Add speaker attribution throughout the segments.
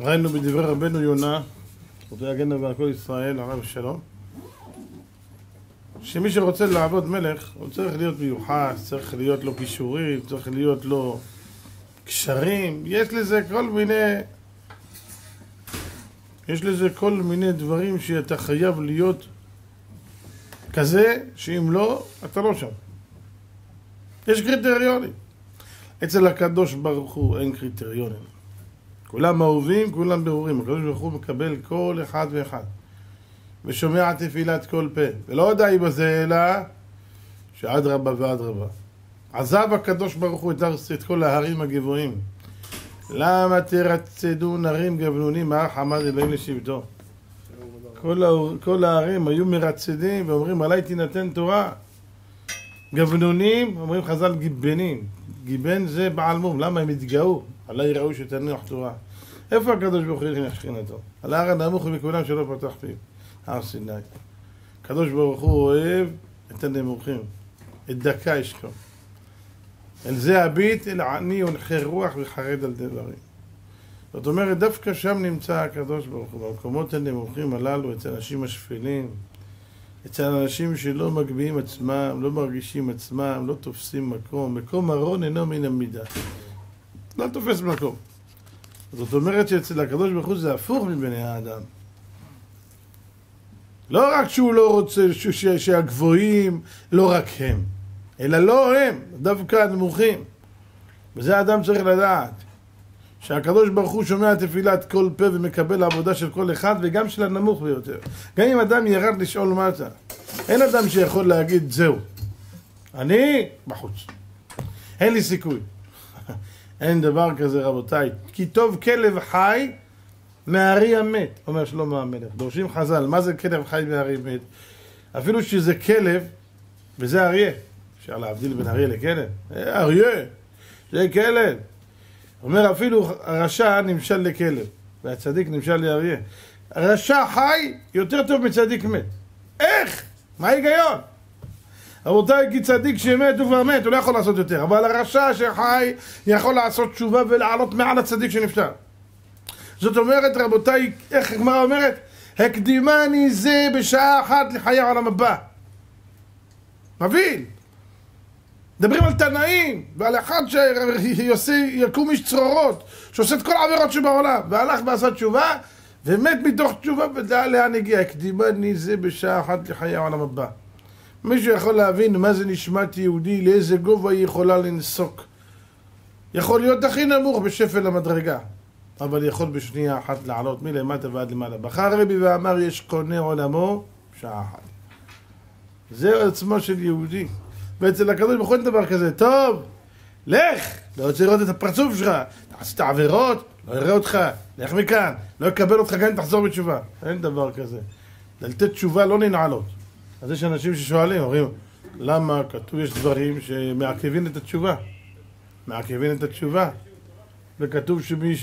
Speaker 1: ראינו בדברי רבנו יונה, זכותו יגן ועל כל ישראל, עליו השלום, שמי שרוצה לעבוד מלך, הוא צריך להיות מיוחס, צריך להיות לו כישורים, צריך להיות לו קשרים, יש לזה כל מיני דברים שאתה חייב להיות כזה, שאם לא, אתה לא שם. יש קריטריונים. אצל הקדוש ברוך הוא אין קריטריונים. כולם אהובים, כולם ברורים. הקדוש ברוך הוא מקבל כל אחד ואחד. ושומע תפילת כל פה. ולא די בזה אלא שאדרבה ואדרבה. עזב הקדוש ברוך הוא את כל ההרים הגבוהים. למה תרצדו נרים גבנונים מה חמד אלוהים לשבטו? כל ההרים היו מרצדים ואומרים עליי תינתן תורה. גבנונים, אומרים חז"ל גיבנים. גיבן זה בעל מום. למה הם התגאו? עליי ראו שתניח תורה. איפה הקדוש ברוך הוא יכין שכינתו? על ההר הנמוך מכולם שלא פתח פיו. הר סיני. הקדוש ברוך הוא אוהב את הנמוכים. את דקה ישכו. אל זה הביט, אל עני ונחר רוח וחרד על דברים. זאת אומרת, דווקא שם נמצא הקדוש ברוך הוא. במקומות הנמוכים הללו, אצל אנשים השפלים, אצל אנשים שלא מגביהים עצמם, לא מרגישים עצמם, לא תופסים מקום. מקום ארון אינו מן המידה. לא תופס מקום. זאת אומרת שאצל הקדוש ברוך הוא זה הפוך מבני האדם. לא רק שהוא לא רוצה שהגבוהים, לא רק הם, אלא לא הם, דווקא הנמוכים. וזה האדם צריך לדעת. שהקדוש ברוך הוא שומע תפילת כל פה ומקבל העבודה של כל אחד וגם של הנמוך ביותר. גם אם אדם ירד לשאול מטה, אין אדם שיכול להגיד זהו, אני בחוץ, אין לי סיכוי. אין דבר כזה רבותיי, כי טוב כלב חי מהארי המת, אומר שלמה המלך. דורשים חז"ל, מה זה כלב חי מהארי מת? אפילו שזה כלב וזה אריה, אפשר להבדיל בין אריה לכלב, אריה זה כלב. אומר אפילו הרשע נמשל לכלב והצדיק נמשל לאריה. הרשע חי יותר טוב מצדיק מת. איך? מה ההיגיון? רבותיי, כי צדיק שמת הוא כבר מת, הוא לא יכול לעשות יותר, אבל הרשע שחי יכול לעשות תשובה ולעלות מעל הצדיק שנפטר. זאת אומרת רבותיי, איך הגמרא אומרת? הקדימני זה בשעה אחת לחיי העולם הבא. מבין? מדברים על תנאים ועל אחד שיקום איש צרורות שעושה את כל העבירות שבעולם והלך ועשה תשובה ומת מתוך תשובה ודעה לאן הגיע. הקדימני זה בשעה אחת לחיי העולם הבא. מישהו יכול להבין מה זה נשמת יהודי, לאיזה גובה היא יכולה לנסוק. יכול להיות הכי נמוך בשפל המדרגה, אבל יכול בשנייה אחת לעלות מלמטה ועד למעלה. בחר רבי ואמר יש קונה עולמו שעה אחת. זה עצמו של יהודי. ואצל הקדוש ברוך הוא אין דבר כזה. טוב, לך, לא רוצה לראות את הפרצוף שלך, תעשית עבירות, לא יראה אותך, לך מכאן, לא יקבל אותך גם אם תחזור בתשובה. אין דבר כזה. לתת תשובה לא ננעלות. אז יש אנשים ששואלים, אומרים, למה כתוב יש דברים שמעכבים את התשובה? מעכבים את התשובה. וכתוב שמי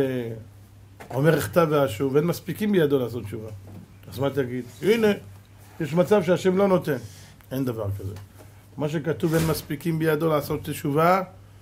Speaker 1: שאומר הכתב והשוב, אין מספיקים בידו לעשות תשובה. אז מה תגיד? הנה, יש מצב שהשם לא נותן. אין דבר כזה. מה שכתוב אין מספיקים בידו לעשות תשובה,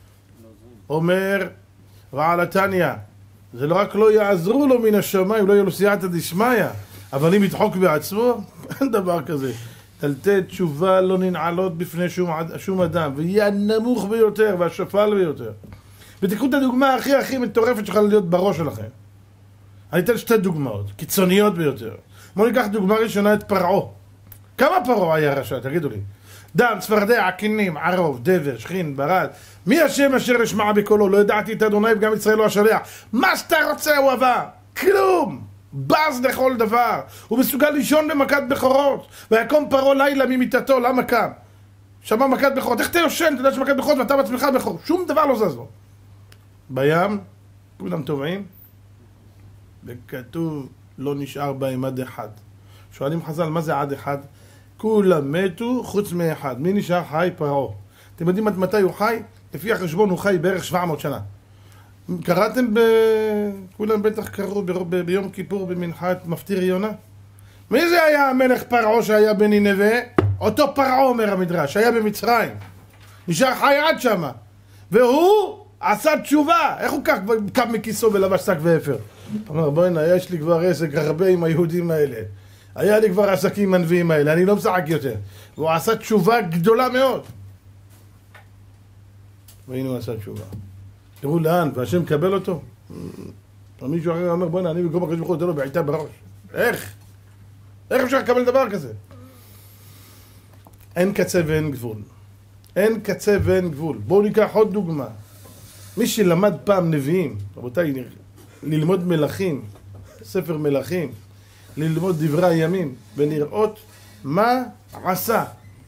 Speaker 1: אומר רעל התניא, זה לא רק לא יעזרו לו מן השמיים, לא יהיה לו סייעתא דשמיא, אבל אם ידחוק בעצמו, אין דבר כזה. תלתי תשובה לא ננעלות בפני שום אדם, ויהיה הנמוך ביותר והשפל ביותר. ותקחו את הדוגמה הכי מטורפת שלך להיות בראש שלכם. אני אתן שתי דוגמאות, קיצוניות ביותר. בואו ניקח דוגמה ראשונה את פרעה. כמה פרעה היה רשע? תגידו לי. דם, צפרדע, עקינים, ערוב, דבר, שכין, ברד. מי השם אשר ישמע בקולו? לא ידעתי את אדוני וגם ישראל לא השליח. מה שאתה רוצה הוא עבר. כלום. בז לכל דבר. הוא מסוגל לישון במכת בכורות. ויקום פרעה לילה ממיטתו. למה קם? שמע מכת בכורות. איך אתה יושן? אתה יודע שמכת בכורות ואתה בעצמך בכור. שום דבר לא זז לו. בים, כולם טובעים. וכתוב לא נשאר בהם עד אחד. שואלים חז"ל, מה זה עד אחד? כולם מתו חוץ מאחד. מי נשאר חי? פרעה. אתם יודעים עד מתי הוא חי? לפי החשבון הוא חי בערך 700 שנה. קראתם כולם בטח קראו ביום כיפור במנחת מפטיר יונה? מי זה היה המלך פרעה שהיה בנינווה? אותו פרעה אומר המדרש, שהיה במצרים. נשאר חי עד שמה. והוא עשה תשובה, איך הוא קם מכיסו ולבש שק ואפר? הוא אומר, בוא'נה, יש לי כבר עסק הרבה עם היהודים האלה. היה לי כבר עסקים עם הנביאים האלה, אני לא משחק יותר. והוא עשה תשובה גדולה מאוד. והנה הוא עשה תשובה. תראו לאן, והשם מקבל אותו. מישהו אחר אומר, בוא'נה, אני במקום הקדוש ברוך הוא נותן לו בעיטה בראש. איך? איך אפשר לקבל דבר כזה? אין קצה ואין גבול. אין קצה ואין גבול. בואו ניקח עוד דוגמה. מי שלמד פעם נביאים, רבותיי, ללמוד מלכים, ספר מלכים, ללמוד דברי הימים, ולראות מה עשה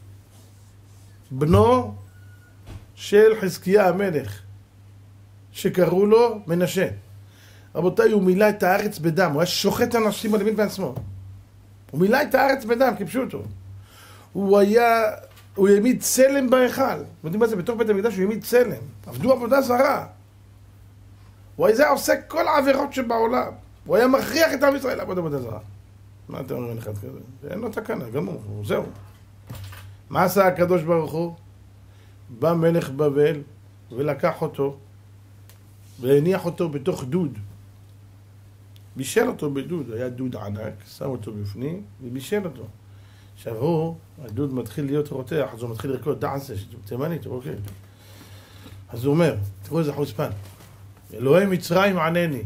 Speaker 1: בנו של חזקיה המלך, שקראו לו מנשה. רבותיי, הוא מילא את הארץ בדם, הוא היה שוחט אנשים על ימין בעצמו. הוא מילא את הארץ בדם, כפשוטו. הוא העמיד צלם בהיכל. יודעים מה זה? בתוך בית המקדש הוא העמיד צלם. עבדו עבודה זרה. הוא היה עושה כל העבירות שבעולם. הוא היה מכריח את עם ישראל לעבוד עבודה זרה. מה אתם אומרים אחד כזה? אין לו תקנה, גמור, זהו. מה עשה הקדוש ברוך הוא? בא מלך בבל ולקח אותו והניח אותו בתוך דוד. בישל אותו בדוד, היה דוד ענק, שם אותו בפנים ובישל אותו. עכשיו הוא, הדוד מתחיל להיות רותח, אז הוא מתחיל לרקוד דעשה, תימנית, אוקיי. אז הוא אומר, תראו איזה חוצפן, אלוהי מצרים ענני.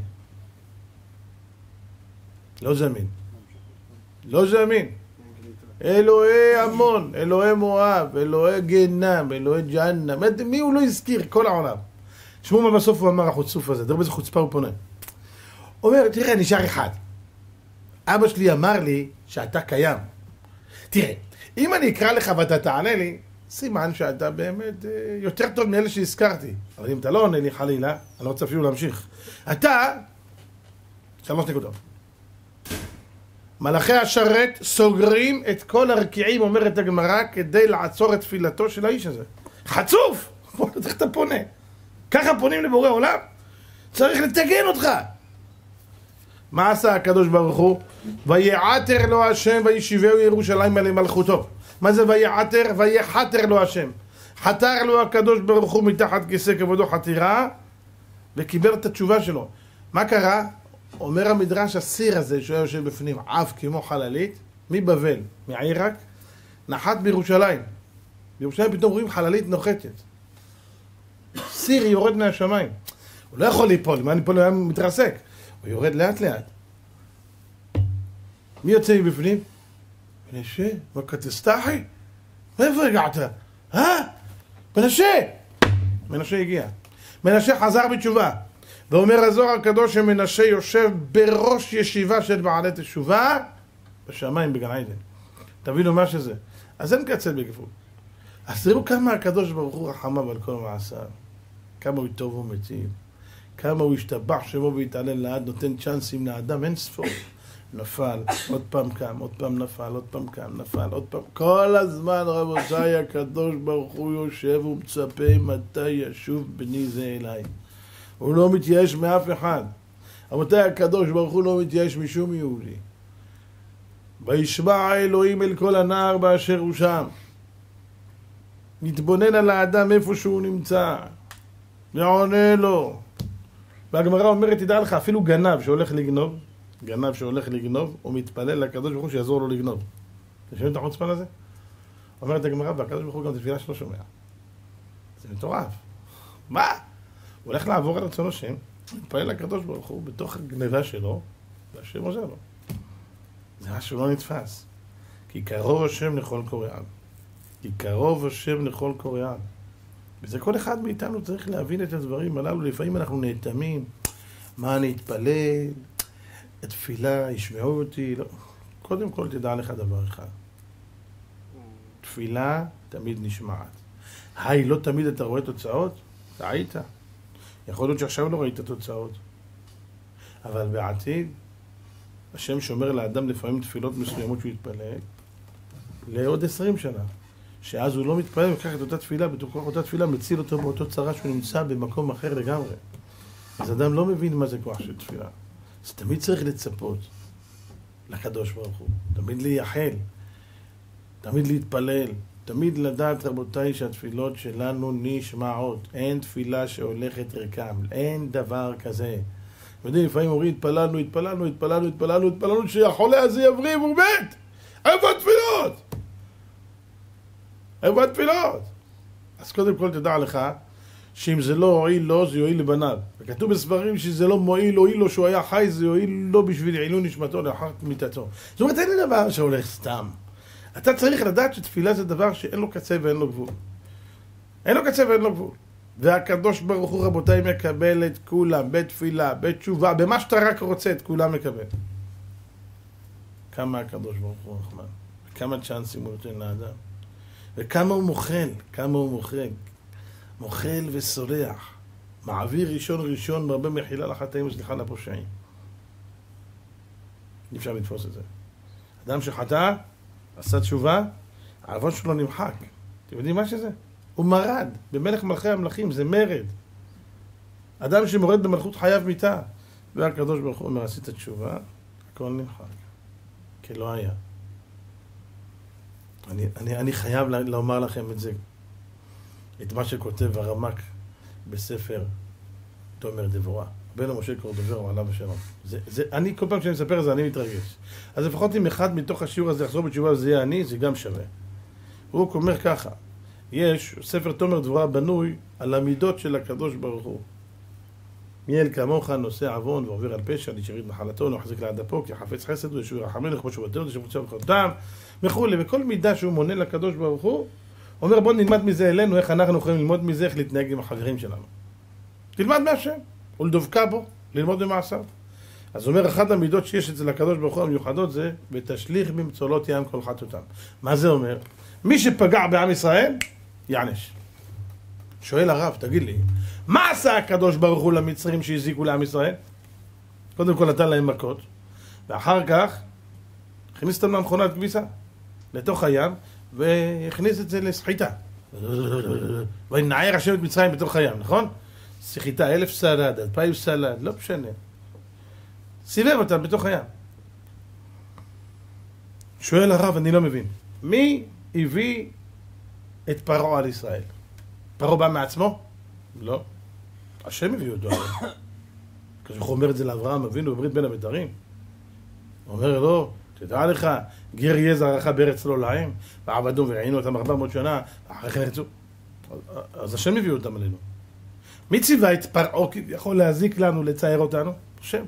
Speaker 1: לא זמין. לא זמין. אלוהי עמון, אלוהי מואב, אלוהי גנם, אלוהי ג'הנם. מי הוא לא הזכיר? כל העולם. שמעו מה בסוף הוא אמר החוצוף הזה, תראו באיזה חוצפה הוא פונה. הוא אומר, תראה, נשאר אחד. אבא שלי אמר לי שאתה קיים. תראה, אם אני אקרא לך ואתה תענה לי, סימן שאתה באמת יותר טוב מאלה שהזכרתי. אבל אם אתה לא עונה לי חלילה, אני לא רוצה אפילו להמשיך. אתה, 3 נקודות. מלאכי השרת סוגרים את כל הרקיעים, אומרת הגמרא, כדי לעצור את תפילתו של האיש הזה. חצוף! איך אתה פונה? ככה פונים לבורא עולם? צריך לתגן אותך. מה עשה הקדוש ברוך הוא? ויעתר לו השם וישיבהו ירושלים על מלכותו. מה זה ויעתר? ויחתר לו השם. חתר לו הקדוש ברוך הוא מתחת כיסא כבודו חתירה וקיבל את התשובה שלו. מה קרה? אומר המדרש, הסיר הזה שהוא יושב בפנים עף כמו חללית מבבל, מעיראק, נחת בירושלים. בירושלים פתאום רואים חללית נוחתת. סיר יורד מהשמיים. הוא לא יכול ליפול, מה ליפול? הוא היה מתרסק. הוא יורד לאט לאט. מי יוצא מבפנים? מנשה, וכתסתחי? מאיפה הגעת? מנשה! מנשה הגיע. מנשה חזר בתשובה. ואומר הזוהר הקדוש שמנשה יושב בראש ישיבה של בעלי תשובה בשמיים בגן עדן. תבינו מה שזה. אז אין קצה בגבול. אז תראו כמה הקדוש ברוך הוא רחמיו על כל מעשיו. כמה הוא טוב ומיטיב. כמה הוא השתבח שמו והתעלל לעד, נותן צ'אנסים לאדם, אין ספור. נפל, עוד פעם קם, עוד פעם נפל, עוד פעם קם, נפל, עוד פעם. כל הזמן רבותיי הקדוש ברוך הוא יושב ומצפה מתי ישוב בני זה אליי. הוא לא מתייאש מאף אחד. רבותיי הקדוש ברוך הוא לא מתייאש משום יהודי. וישמע האלוהים אל כל הנער באשר הוא שם. מתבונן על האדם איפה שהוא נמצא. ועונה לו. והגמרא אומרת, תדע לך, אפילו גנב שהולך לגנוב, הוא מתפלל לקדוש ברוך הוא שיעזור לו לגנוב. אתם שומעים את החוצפן הזה? אומרת הגמרא, והקדוש ברוך הוא גם תפילה שלא שומע. זה מטורף. מה? הוא הולך לעבור על רצון השם, מתפלל לקדוש ברוך הוא בתוך הגניבה שלו, והשם עוזר לו. זה משהו לא נתפס. כי קרוב השם לכל קוראיו. כי קרוב השם לכל קוראיו. וזה כל אחד מאיתנו צריך להבין את הדברים הללו. לפעמים אנחנו נאטמים, מה אני אתפלל, התפילה, ישמעו אותי. לא. קודם כל תדע לך דבר אחד. תפילה תמיד נשמעת. לא תמיד אתה רואה תוצאות? טעית. יכול להיות שעכשיו לא ראית תוצאות. אבל בעתיד, השם שומר לאדם לפעמים תפילות מסוימות שהוא יתפלל, לעוד 20 שנה. שאז הוא לא מתפלל וכך את אותה תפילה, בתוך אותה תפילה מציל אותו באותו צרה שהוא נמצא במקום אחר לגמרי. אז אדם לא מבין מה זה כוח של תפילה. אז תמיד צריך לצפות לקדוש ברוך הוא, תמיד לייחל, תמיד להתפלל, תמיד לדעת, רבותיי, שהתפילות שלנו נשמעות. אין תפילה שהולכת ריקם. אין דבר כזה. יודעים, לפעמים אומרים, התפללנו, שהחולה הזה יבריא והוא מת. איפה התפילות? איפה התפילות? אז קודם כל תדע לך, שאם זה לא הועיל לו, זה יועיל לבניו. וכתוב בספרים שזה לא מועיל, הועיל לו שהוא היה חי, זה יועיל לו בשביל עילוי נשמתו לאחר מיתתו. זאת אומרת, אין לי דבר שהולך סתם. אתה צריך לדעת שתפילה זה דבר שאין לו קצה ואין לו גבול. אין לו קצה ואין לו גבול. והקדוש ברוך הוא, רבותיי, מקבל את כולם, בתפילה, בתשובה, במה שאתה רק רוצה, את כולם מקבל. כמה הקדוש ברוך הוא רחמן, וכמה צ'אנסים הוא נותן לאדם, וכמה הוא מוחל, מוחל וסולח, מעביר ראשון, מרבה מחילה לחטאים וסליחה לפושעים. אי אפשר לתפוס את זה. אדם שחטא, עשה תשובה, העוון שלו נמחק. אתם יודעים מה שזה? הוא מרד, במלך מלכי המלכים, זה מרד. אדם שמורד במלכות חייו מיתה. והקדוש ברוך הוא אומר, עשית תשובה, הכל נמחק. כי לא היה. אני חייב לומר לכם את זה. את מה שכותב הרמ"ק בספר תומר דבורה. בן משה קורדובר עליו השלום. אני כל פעם שאני מספר את זה, אני מתרגש. אז לפחות אם אחד מתוך השיעור הזה יחזור בתשובה וזה יהיה אני, זה גם שווה. הוא אומר ככה, יש ספר תומר דבורה בנוי על המידות של הקדוש ברוך הוא. מי אל כמוך נושא עוון ועובר על פשע, נשארית מחלתו, נחזיק לעד אפו, כי חפץ חסד הוא ישוע רחמנו, כמו שבתנו, ישובצה וחותם, וכולי. וכל מידה שהוא מונה לקדוש ברוך הוא, אומר בוא נלמד מזה אלינו, איך אנחנו יכולים ללמוד מזה, איך להתנהג עם החברים שלנו. תלמד מהשם, ולדבקה בו, ללמוד במעשיו. אז אומר, אחת המידות שיש אצל הקדוש ברוך הוא המיוחדות זה, ותשליך במצולות ים כל חטאותם. מה זה אומר? מי שפגע בעם ישראל, יענש. שואל הרב, תגיד לי, מה עשה הקדוש ברוך הוא למצרים שהזיקו לעם ישראל? קודם כל נתן להם מכות, ואחר כך הכניס אותם למכונת כביסה, לתוך הים, והכניס את זה לסחיטה. ונער השם את מצרים בתוך הים, נכון? סחיטה 1000 סלד, 2000 סלד, לא משנה. סיבב אותם בתוך הים. שואל הרב, אני לא מבין. מי הביא את פרעה על ישראל? פרעה בא מעצמו? לא. השם הביא אותו. כשהוא אומר את זה לאברהם אבינו בברית בין הבתרים. הוא אומר לו, תדע לך, גר יהיה זרעך בארץ לא להם, ועבדו וראינו אותם 400 שנה, ואחרי כן ירצו. אז השם הביא אותם עלינו. מי ציווה את פרעה יכול להזיק לנו, לצייר אותנו? השם.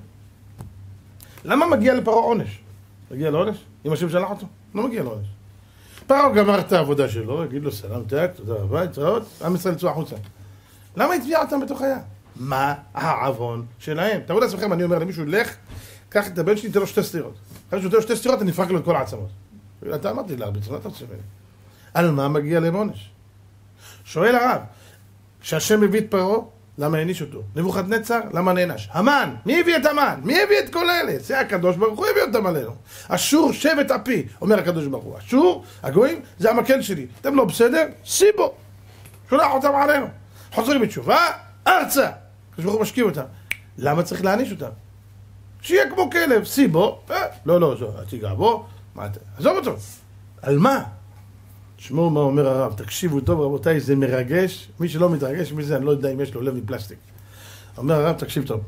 Speaker 1: למה מגיע לפרעה עונש? מגיע לעונש? אם השם שלח אותו? לא מגיע לעונש. פרעה גמר את העבודה שלו, יגיד לו סלם טק, תודה רבה, התראות, עם ישראל יצאו החוצה. למה הטביע אותם בתוך הים? מה העוון שלהם? תראו לעצמכם, אני אומר למישהו, לך, קח את הבן שלי, תן לו 2 סטירות. אחרי שהוא תן לו 2 סטירות, אני אפרק לו את כל העצמות. אתה אמרתי להרביץ, מה אתה רוצה ממני? על מה מגיע להם עונש? שואל הרב, כשהשם מביא את פרעה, למה העניש אותו? נבוכדנצר, למה נענש? המן, מי הביא את המן? מי הביא את כל אלה? זה הקדוש ברוך הוא הביא אותם עלינו. אשור שבט אפי, אומר הקדוש ברוך הוא. אשור, הגויים, זה המקל שלי. אתם לא בסדר? סיבו. שולח אותם עלינו. חוזרים בתשובה, ארצה. הקדוש ברוך הוא משקיע אותם. למה צריך להעניש אותם? שיהיה כמו כלב, סיבו. לא, תיגע בו. עזוב אותו. על מה? תשמעו מה אומר הרב, תקשיבו טוב רבותיי, זה מרגש, מי שלא מתרגש מזה, אני לא יודע אם יש לו לב מפלסטיק. אומר הרב, תקשיב טוב,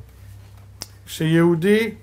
Speaker 1: כשיהודי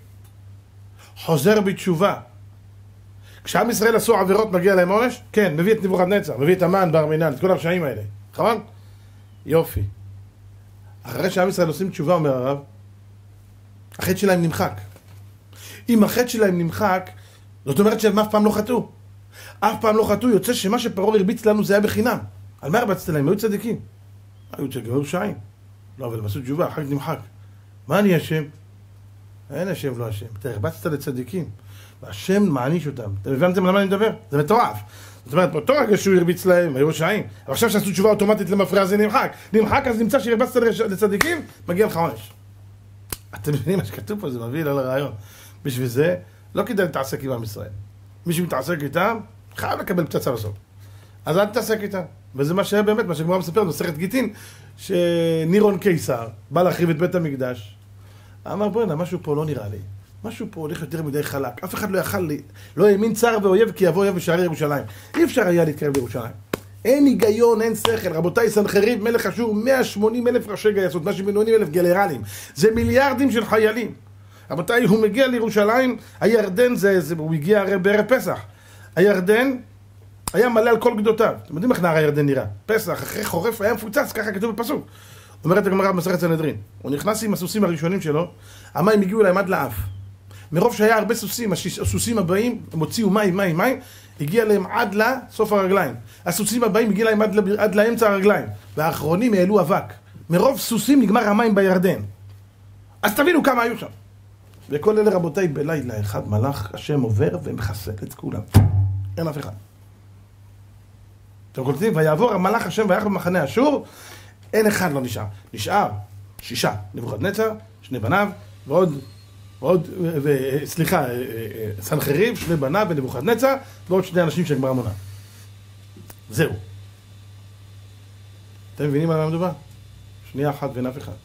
Speaker 1: חוזר בתשובה, כשעם ישראל עשו עבירות מגיע להם עונש? כן, מביא את נבוכדנצר, מביא את המן בר מינן, את כל הרשעים האלה, נכון? יופי. אחרי שעם ישראל עושים תשובה, אומר הרב, החטא שלהם נמחק. אם החטא שלהם נמחק, זאת אומרת שהם אף פעם לא חטאו. אף פעם לא חטאו, יוצא שמה שפרעה הרביץ לנו זה היה בחינם. על מה הרבצת להם? היו צדיקים. היו צדיקים, היו רשעים. לא, אבל הם עשו תשובה, אחר כך נמחק. מה אני אשם? אין אשם, לא אשם. אתה הרבצת לצדיקים, והשם מעניש אותם. אתם הבנתם למה אני מדבר? זה מטורף. זאת אומרת, באותו רגע שהוא הרביץ להם, היו רשעים. אבל עכשיו שעשו תשובה אוטומטית למפרע, זה נמחק. נמחק, אז נמצא שהרבצת לצדיקים, מגיע לך עונש. אתם מבינים מה שכתוב פה, זה מביא על הרעיון. בשביל זה, לא כדאי להתעסק עם עם ישראל. מי שמתעסק איתם, חייב לקבל פצצה בסוף. אז אל תתעסק איתם. וזה מה שהיה באמת, מה שגמרא מספר, במסכת גיטין, שנירון קיסר בא להחריב את בית המקדש. אמר, בוא'נה, משהו פה לא נראה לי. משהו פה הולך יותר מדי חלק. אף אחד לא יכל לי, לא האמין צער ואויב, כי יבוא אויב בשערי ירושלים. אי אפשר היה להתקרב לירושלים. אין היגיון, אין שכל. רבותיי, סנחריב, מלך אשור, 180,000 ראשי גייסות, 180,000 גנרלים. זה מיליארדים של חיילים. רבותיי, הוא מגיע לירושלים, הירדן הוא הגיע הרי בערב פסח. הירדן היה מלא על כל גדותיו. אתם יודעים איך נהר הירדן נראה? פסח, אחרי חורף היה מפוצץ, ככה כתוב בפסוק. אומרת הגמרא במסכת סנהדרין. הוא נכנס עם הסוסים הראשונים שלו, המים הגיעו להם עד לאף. מרוב שהיה הרבה סוסים, הסוסים הבאים, הם הוציאו מים, הגיע להם עד לסוף הרגליים. הסוסים הבאים הגיע להם עד לאמצע הרגליים. והאחרונים העלו אבק. מרוב סוסים נגמר המים בירדן. אז תבינו כמה היו שם. וכל אלה רבותיי, בלילה אחד מלאך השם עובר ומחסל את כולם. אין אף אחד. אתם קולטים? ויעבור המלאך השם ויחד במחנה אשור, אין אחד לא נשאר. נשאר 6. נבוכדנצר, 2 בניו, סנחריב, 2 בניו ונבוכדנצר, ועוד 2 אנשים שהגמרא מונה. זהו. אתם מבינים על מה מדובר? שנייה אחת ואין אף אחד.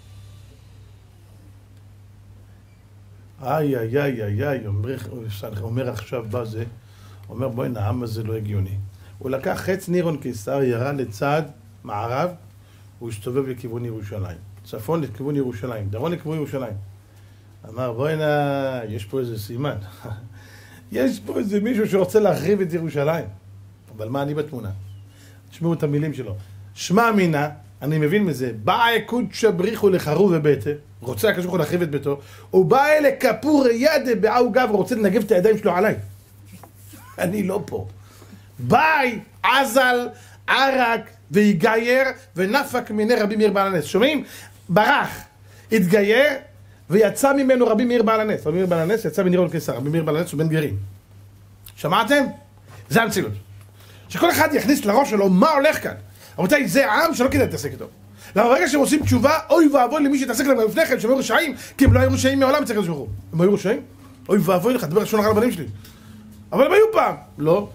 Speaker 1: אומר עכשיו בזה, אומר בואי נעם הזה לא הגיוני. הוא לקח חץ נירון קיסר, ירה לצד מערב, הוא הסתובב לכיוון ירושלים. צפון לכיוון ירושלים, דרום לכיוון ירושלים. אמר בואי יש פה איזה סימן. יש פה איזה מישהו שרוצה להחריב את ירושלים. אבל מה אני בתמונה? תשמעו את המילים שלו. שמע מינה, אני מבין מזה, בא קודש בריחו לחרוב וביתה, רוצה הקדוש ברוך הוא להחריב את ביתו, הוא בא אלה כפור ידה בעו גב, הוא רוצה לנגב את הידיים שלו עליי. אני לא פה. ביי, עזל, ערק והיגייר ונפק מיני רבי מאיר בעל הנס. שומעים? ברח, התגייר ויצא ממנו רבי מאיר בעל הנס. רבי מאיר בעל הנס יצא מנירון קיסר. רבי מאיר בעל הנס הוא בן גרים. שמעתם? זה המציאות. שכל אחד יכניס לראש שלו מה הולך כאן. רבותיי, זה עם שלא כדאי להתעסק איתו. למה ברגע שהם עושים תשובה, אוי ואבוי למי שיתעסק להם לפני כן, שהם היו רשעים, כי הם לא היו רשעים מעולם אצל הקדוש ברוך הוא. הם היו רשעים? אוי ואבוי לך, דבר ראשון על הבנים שלי. אבל הם היו פעם. לא.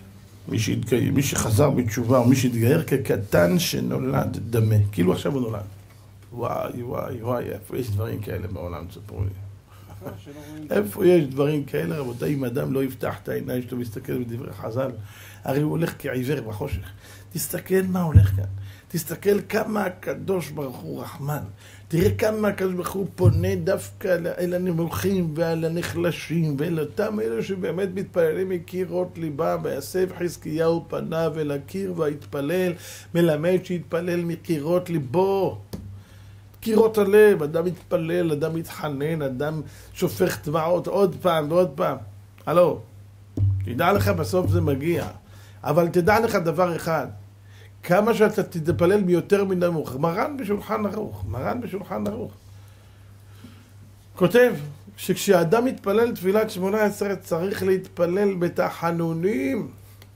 Speaker 1: מי שחזר בתשובה, או מי שהתגייר כקטן שנולד דמה. כאילו עכשיו הוא נולד. וואי, איפה יש דברים כאלה בעולם, תספרו לי. איפה יש דברים כאלה, רבותיי, אם אדם לא יפתח את העיניים שלו ויסתכל בדברי חז"ל, הרי הוא הולך כעיוור בחושך. תסתכל מה הולך כאן. תסתכל כמה הקדוש ברוך הוא רחמן. תראה כמה הקדוש ברוך הוא פונה דווקא אל הנמוכים ועל הנחלשים ואל אותם אלו שבאמת מתפללים מקירות ליבם. ויסב חזקיהו פניו אל הקיר והתפלל, מלמד שהתפלל מקירות ליבו. קירות הלב, אדם מתפלל, אדם מתחנן, אדם שופך דמעות עוד פעם ועוד פעם. הלו, תדע לך בסוף זה מגיע, אבל תדע לך דבר אחד, כמה שאתה תתפלל ביותר מנמוך. מרן בשולחן ערוך כותב שכשאדם מתפלל תפילת 18 צריך להתפלל בתחנונים,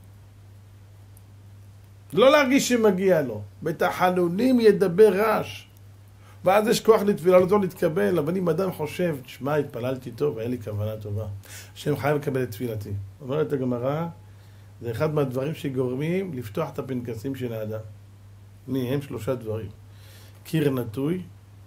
Speaker 1: לא להרגיש שמגיע לו, בתחנונים ידבר רעש, ואז יש כוח לתפילה, לא טוב להתקבל. אבל אם אדם חושב, תשמע, התפללתי טוב, היה לי כוונה טובה, השם חייב לקבל את תפילתי. אומרת הגמרא, זה אחד מהדברים שגורמים לפתוח את הפנקסים של האדם. הם 3 דברים. קיר נטוי,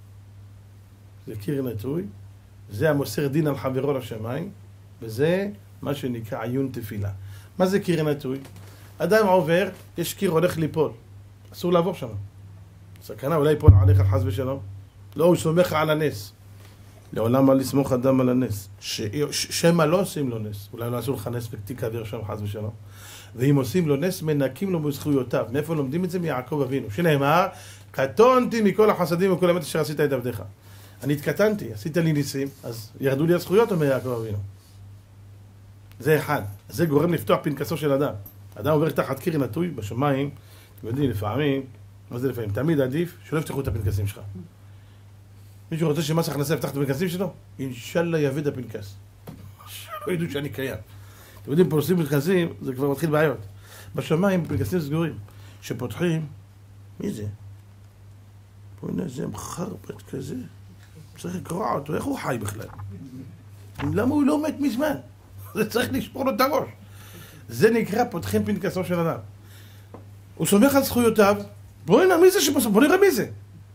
Speaker 1: זה המוסר דין על חברו לשמיים, וזה מה שנקרא עיון תפילה. מה זה קיר נטוי? אדם עובר, יש קיר הולך ליפול, אסור לעבור שם. סכנה, אולי יפול עליך חס ושלום. לא, הוא סומך על הנס. לעולם מה לסמוך אדם על הנס. שמה לא עושים לו נס. אולי לא עשו לך נס ותיקבר שם חס ושלום. ואם עושים לו נס, מנקים לו מזכויותיו. מאיפה לומדים את זה? מיעקב אבינו. שנאמר, קטונתי מכל החסדים וכל האמת אשר עשית את עבדיך. אני התקטנתי, עשית לי ניסים, אז ירדו לי הזכויות, אומר יעקב אבינו. זה אחד. זה גורם לפתוח פנקסו של אדם. אדם עובר תחת קיר נטוי בשמיים, אתם יודעים, לפעמים, מה זה לפעמים? תמיד עדיף שלא יפתחו את הפנקסים שלך. מישהו רוצה שמס הכנסה יפתח את הפנקסים שלו? אינשאללה יביא את הפנקס. שלא ידעו שאני קיים. אתם יודעים, פה עושים פנקסים, זה כבר מתחיל בעיות. בשמיים פנקסים סגורים. שפותחים, מי זה? פה הנה זה מחרפת כזה. צריך לקרוע אותו, איך הוא חי בכלל? למה הוא לא מת מזמן? זה צריך לשפור לו את הראש. זה נקרא פותחים פנקסו של אדם. הוא סומך על זכויותיו, בואי נראה מי זה שבסוף, בואי נראה מי זה.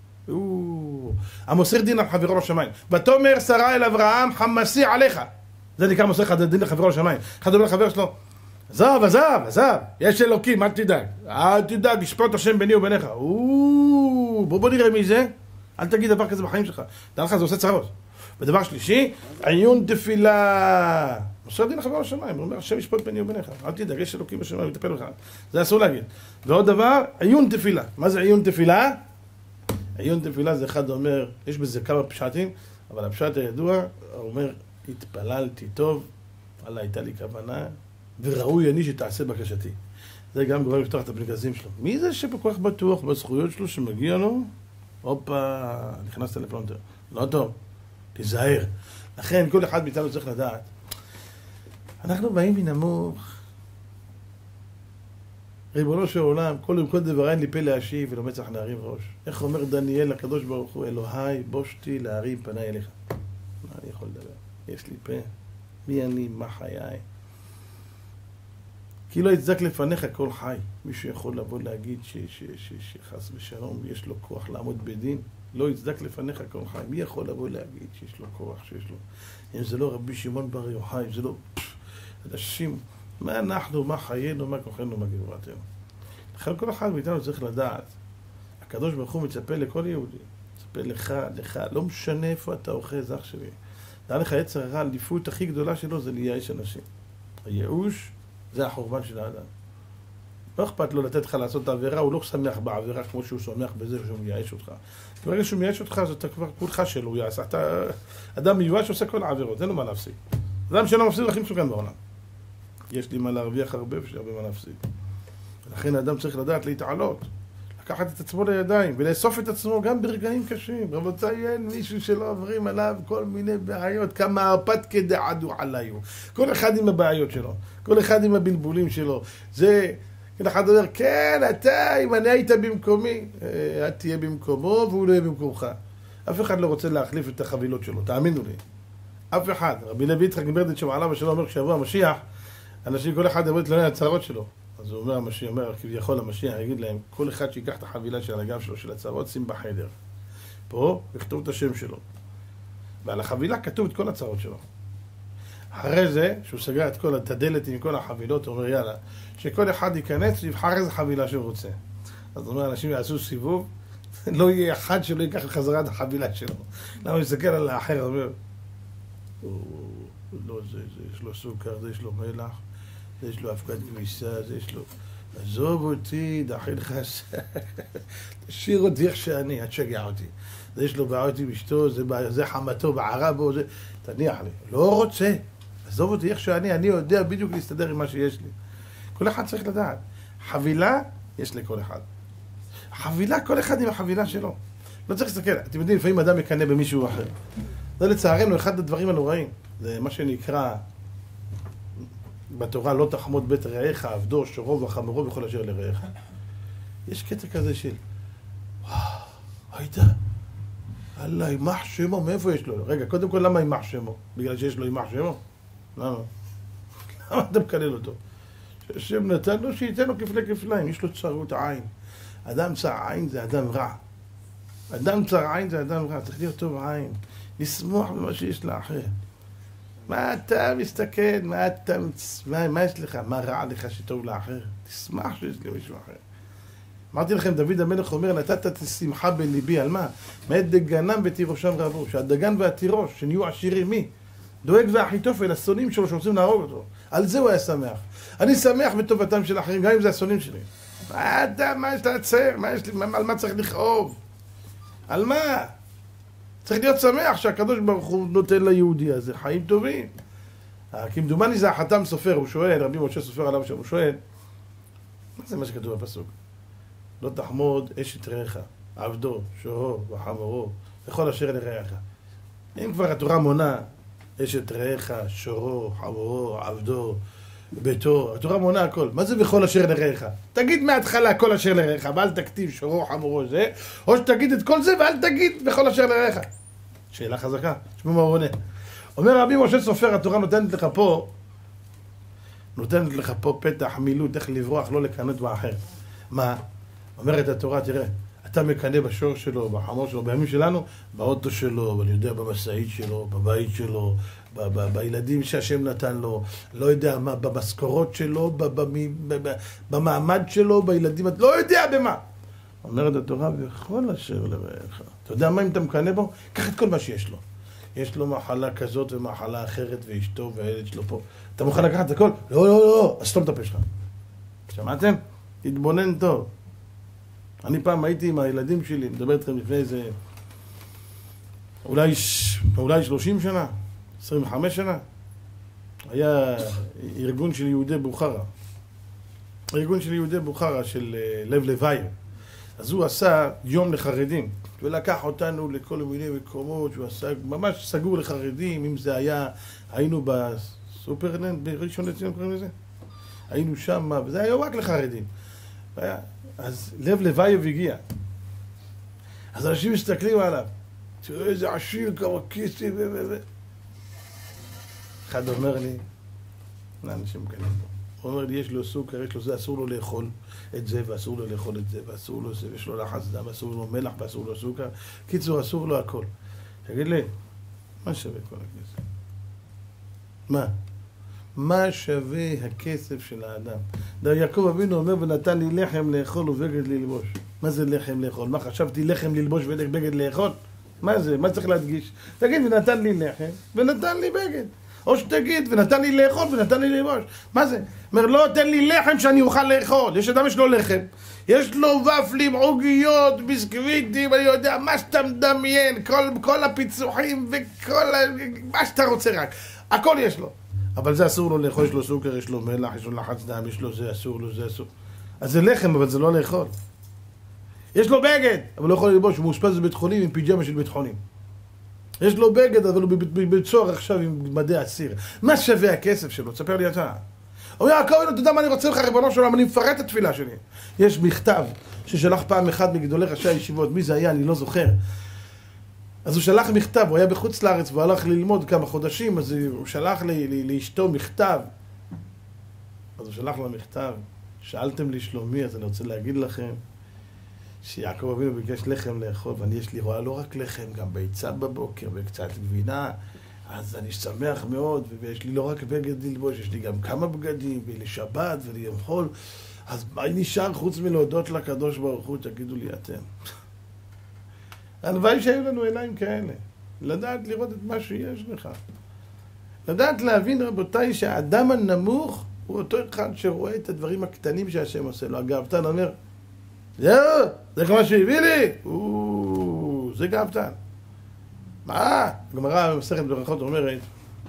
Speaker 1: המוסר דין על חברו לשמיים. ותאמר שרה אל אברהם, חמסי עליך. זה נקרא מוסר דין לחברו לשמיים. אחד אומר לחבר שלו, עזב, עזב, עזב, יש אלוקים, אל תדאג. אל תדאג, ישפוט השם ביני וביניך. בוא נראה מי זה. אל תגיד דבר כזה בחיים שלך. דע לך, זה עושה צרות. ודבר שלישי, עיון תפילה. משה דין חבר השמיים, הוא אומר, השם ישפוט ביני וביניך. אל תדאג, יש אלוקים בשמיים, הוא יטפל בך. זה אסור להגיד. ועוד דבר, עיון תפילה. מה זה עיון תפילה? עיון תפילה זה אחד אומר, יש בזה כמה פשטים, אבל הפשט הידוע, הוא אומר, התפללתי טוב, אללה הייתה לי כוונה, וראוי אני שתעשה בקשתי. זה גם גורם לפתוח את הפנקסים שלו. מי זה שפה כל כך בטוח בזכויות שלו שמגיע לו? הופה, נכנסת לפלונטר. לא טוב, תיזהר. לכן כל אחד מאיתנו צריך לדעת. אנחנו באים מנמוך. ריבונו של עולם, כל דבר אין לי פה להשיב ולא מצח להרים ראש. איך אומר דניאל לקדוש ברוך הוא, אלוהי בושתי להרים פניי אליך. מה אני יכול לדבר? יש לי פה. מי אני? מה חיי? כי לא יצדק לפניך כל חי. מישהו יכול לבוא להגיד שחס ושלום יש לו כוח לעמוד בדין? לא יצדק לפניך כל חי. מי יכול לבוא להגיד שיש לו כוח, שיש לו... אם זה לא רבי שמעון בר יוחאי, אם זה לא... אנשים, מה אנחנו, מה חיינו, מה כוחנו, מה גבורתנו. לכן כל אחד מאיתנו צריך לדעת. הקדוש ברוך הוא מצפה לכל יהודי. מצפה לך, לא משנה איפה אתה אוחז אח שלי. דע לך יצר הרע, הליפות הכי גדולה שלו זה לייאש אנשים. הייאוש זה החורבן של האדם. לא אכפת לו לתת לך לעשות את העבירה, הוא לא שמח בעבירה כמו שהוא שמח בזה שהוא מייאש אותך. ברגע שהוא מייאש אותך, אז אתה כבר כולך שלו, יעשה. אתה אדם מיואש עושה כל העבירות, אין לו מה להפסיד. אדם שלא מפסיד, הכי מסוכן בעולם. יש לי מה להרוויח הרבה ויש לי הרבה מה להפסיד. ולכן האדם צריך לדעת להתעלות, לקחת את עצמו לידיים ולאסוף את עצמו גם ברגעים קשים. רבותיי, אין מישהו שלא עוברים עליו כל מיני בעיות, כמה הרפתקי דעדו עליו. כל אחד עם הבעיות שלו, כל אחד עם הבלבולים שלו. זה, כל אחד אומר, כן, אתה, אם אני היית במקומי, את תהיה במקומו והוא לא יהיה במקומך. אף אחד לא רוצה להחליף את החבילות שלו, תאמינו לי. אף אחד. רבי לוי יצחק מברדיצ'ב עליו השלום אומר, כשיבוא המשיח, אנשים, כל אחד יבוא להתלונן על הצרות שלו. אז הוא אומר, המשיח, אומר, כביכול המשיח יגיד להם, כל אחד שיקח את החבילה של הגב שלו, של הצרות, שים בחדר. פה, יכתוב את השם שלו. ועל החבילה כתוב את כל הצרות שלו. אחרי זה, שהוא סגר את הדלת עם כל החבילות, הוא אומר, יאללה, שכל אחד ייכנס ויבחר איזה חבילה שהוא רוצה. אז הוא אומר, אנשים יעשו סיבוב, לא יהיה אחד שלא ייקח חזרה את החבילה שלו. למה הוא יסתכל על האחר, הוא אומר, לא, זה יש לו סוכר, זה יש לו מלח, זה יש לו אבקת כביסה, זה יש לו... עזוב אותי, דחי לך, תשאיר אותי איך שאני, את שגע אותי. זה יש לו בעיות עם אשתו, זה חמתו בערה בו, זה... תניח לי. לא רוצה. עזוב אותי איך שאני, אני יודע בדיוק להסתדר עם מה שיש לי. כל אחד צריך לדעת. חבילה יש לכל אחד. חבילה, כל אחד עם החבילה שלו. לא צריך להסתכל. אתם יודעים, לפעמים אדם יקנה במישהו אחר. זה לצערנו אחד הדברים הנוראים. זה מה שנקרא בתורה, לא תחמוד בית רעיך, עבדו, שורו וחמורו בכל אשר לרעיך. יש קטע כזה של, הייתה, אללה, יימח שמו, מאיפה יש לו? רגע, קודם כל, למה יימח שמו? בגלל שיש לו יימח שמו? למה? למה אתה מקלל אותו? שהשם נתן לו, שייתן לו כפלי כפליים, יש לו צרות עין. אדם צר עין זה אדם רע. אדם צר עין זה אדם רע, צריך להיות טוב עין. לשמוח במה שיש לאחר. מה אתה מסתכל? מה יש לך? מה רע לך שטוב לאחר? תשמח שיש למישהו אחר. אמרתי לכם, דוד המלך אומר, נתת את השמחה בליבי, על מה? מאת דגנם ותירושם רבו, שהדגן והתירוש, שנהיו עשירים מי? דואג והאחיתופל, השונאים שלו שרוצים להרוג אותו. על זה הוא היה שמח. אני שמח בטובתם של אחרים, גם אם זה השונאים שלי. מה יש לעצר? על מה צריך לכאוב? על מה? צריך להיות שמח שהקדוש ברוך הוא נותן ליהודי הזה חיים טובים. כמדומני זה החתם סופר, הוא שואל, רבי משה סופר עליו שם, הוא שואל, מה זה מה שכתוב בפסוק? לא תחמוד אשת רעך, עבדו, שורו וחמורו, וכל אשר לרעך. אם כבר התורה מונה אשת רעך, שורו, חמורו, עבדו, ביתו, התורה מונה הכל. מה זה בכל אשר לרעך? תגיד מההתחלה כל אשר לרעך, ואל תכתיב שורו, חמורו זה, או שתגיד את כל זה ואל תגיד בכל אשר לרעך. שאלה חזקה, תשמעו מה הוא עונה. אומר רבי משה סופר, התורה נותנת לך פה פתח מילוט, איך לברוח, לא לקנות באחר. מה? אומרת התורה, תראה, אתה מקנא בשור שלו, בחמור שלו, בימים שלנו, באוטו שלו, אני יודע, במשאית שלו, בבית שלו, בילדים שהשם נתן לו, לא יודע מה, במשכורות שלו, במעמד שלו, בילדים, לא יודע במה. אומרת התורה, וכל אשר לרעך. אתה יודע מה אם אתה מקנא בו? קח את כל מה שיש לו. יש לו מחלה כזאת ומחלה אחרת, ואשתו והילד שלו פה. אתה מוכן לקחת את הכל? לא, לא, לא, אז סתום את הפה שלך. שמעתם? תתבונן טוב. אני פעם הייתי עם הילדים שלי, מדבר איתכם לפני איזה, אולי 30 שנה, 25 שנה. היה ארגון של יהודי בוכרה. ארגון של יהודי בוכרה, של לב לוייר. אז הוא עשה יום לחרדים, ולקח אותנו לכל מיני מקומות, שהוא עשה ממש סגור לחרדים, אם זה היה, היינו בסופרלנד, בראשון לציון קוראים לזה? היינו שם, וזה היה רק לחרדים. אז לב לוייר הגיע. אז אנשים מסתכלים עליו, תראו איזה עשיר, כמה כסף, אחד אומר לי, אנשים מקנים פה. הוא אומר לי, יש לו סוכר, יש לו זה, אסור לו לאכול את זה, ואסור לו לאכול את זה, ואסור לו זה, ויש לו לחץ דם, אסור לו מלח, ואסור לו סוכר. קיצור, אסור לו הכל. תגיד לי, מה שווה כל הכסף? מה? מה שווה הכסף של האדם? יעקב אבינו אומר, ונתן לי לחם לאכול ובגד ללבוש. מה זה לחם לאכול? מה, חשבתי לחם ללבוש ובגד לאכול? מה זה? מה צריך להדגיש? תגיד, ונתן לי לחם, ונתן לי בגד. או שתגיד, ונתן לי לאכול, ונתן לי ללבוש. מה זה? אומר, לא, תן לי לחם שאני אוכל לאכול. יש אדם, יש לו לחם. יש לו ופלים, עוגיות, ביסקוויטים, אני יודע, מה שאתה מדמיין, כל הפיצוחים וכל מה שאתה רוצה רק. הכל יש לו. אבל זה אסור לו לאכול, יש לו סוכר, יש לו מלח, יש לו לחץ דם, יש לו זה, אסור לו, זה אסור. אז זה לחם, אבל זה לא לאכול. יש לו בגד, אבל לא יכול ללבוש, הוא מאושפז בבית חולים עם פיג'מה של בית חולים. יש לו בגד, אבל הוא בבית סוהר עכשיו עם מדי אסיר. מה שווה הכסף שלו? תספר לי אתה. הוא יעקב, אתה יודע מה אני רוצה לך, ריבונו של עולם, אני מפרט את התפילה שלי. יש מכתב ששלח פעם אחד מגדולי ראשי הישיבות, מי זה היה? אני לא זוכר. אז הוא שלח מכתב, הוא היה בחוץ לארץ והוא הלך ללמוד כמה חודשים, אז הוא שלח לאשתו מכתב. אז הוא שלח לה מכתב, שאלתם לי שלומי, אז אני רוצה להגיד לכם, שיעקב אבינו ביקש לחם לאכול, ואני יש לי רואה לא רק לחם, גם ביצה בבוקר וקצת גבינה, אז אני שמח מאוד, ויש לי לא רק בגד ללבוש, יש לי גם כמה בגדים, ולשבת וליום חול, אז מה נשאר חוץ מלהודות לקדוש ברוך הוא, תגידו לי אתם. הלוואי שהיו לנו עיניים כאלה, לדעת לראות את מה שיש לך. לדעת להבין רבותיי שהאדם הנמוך הוא אותו אחד שרואה את הדברים הקטנים שהשם עושה לו. הגאוותן אומר, זהו, זה כמו שהביא לי, זה גאוותן. מה? גמרא במסכת ברכות אומרת,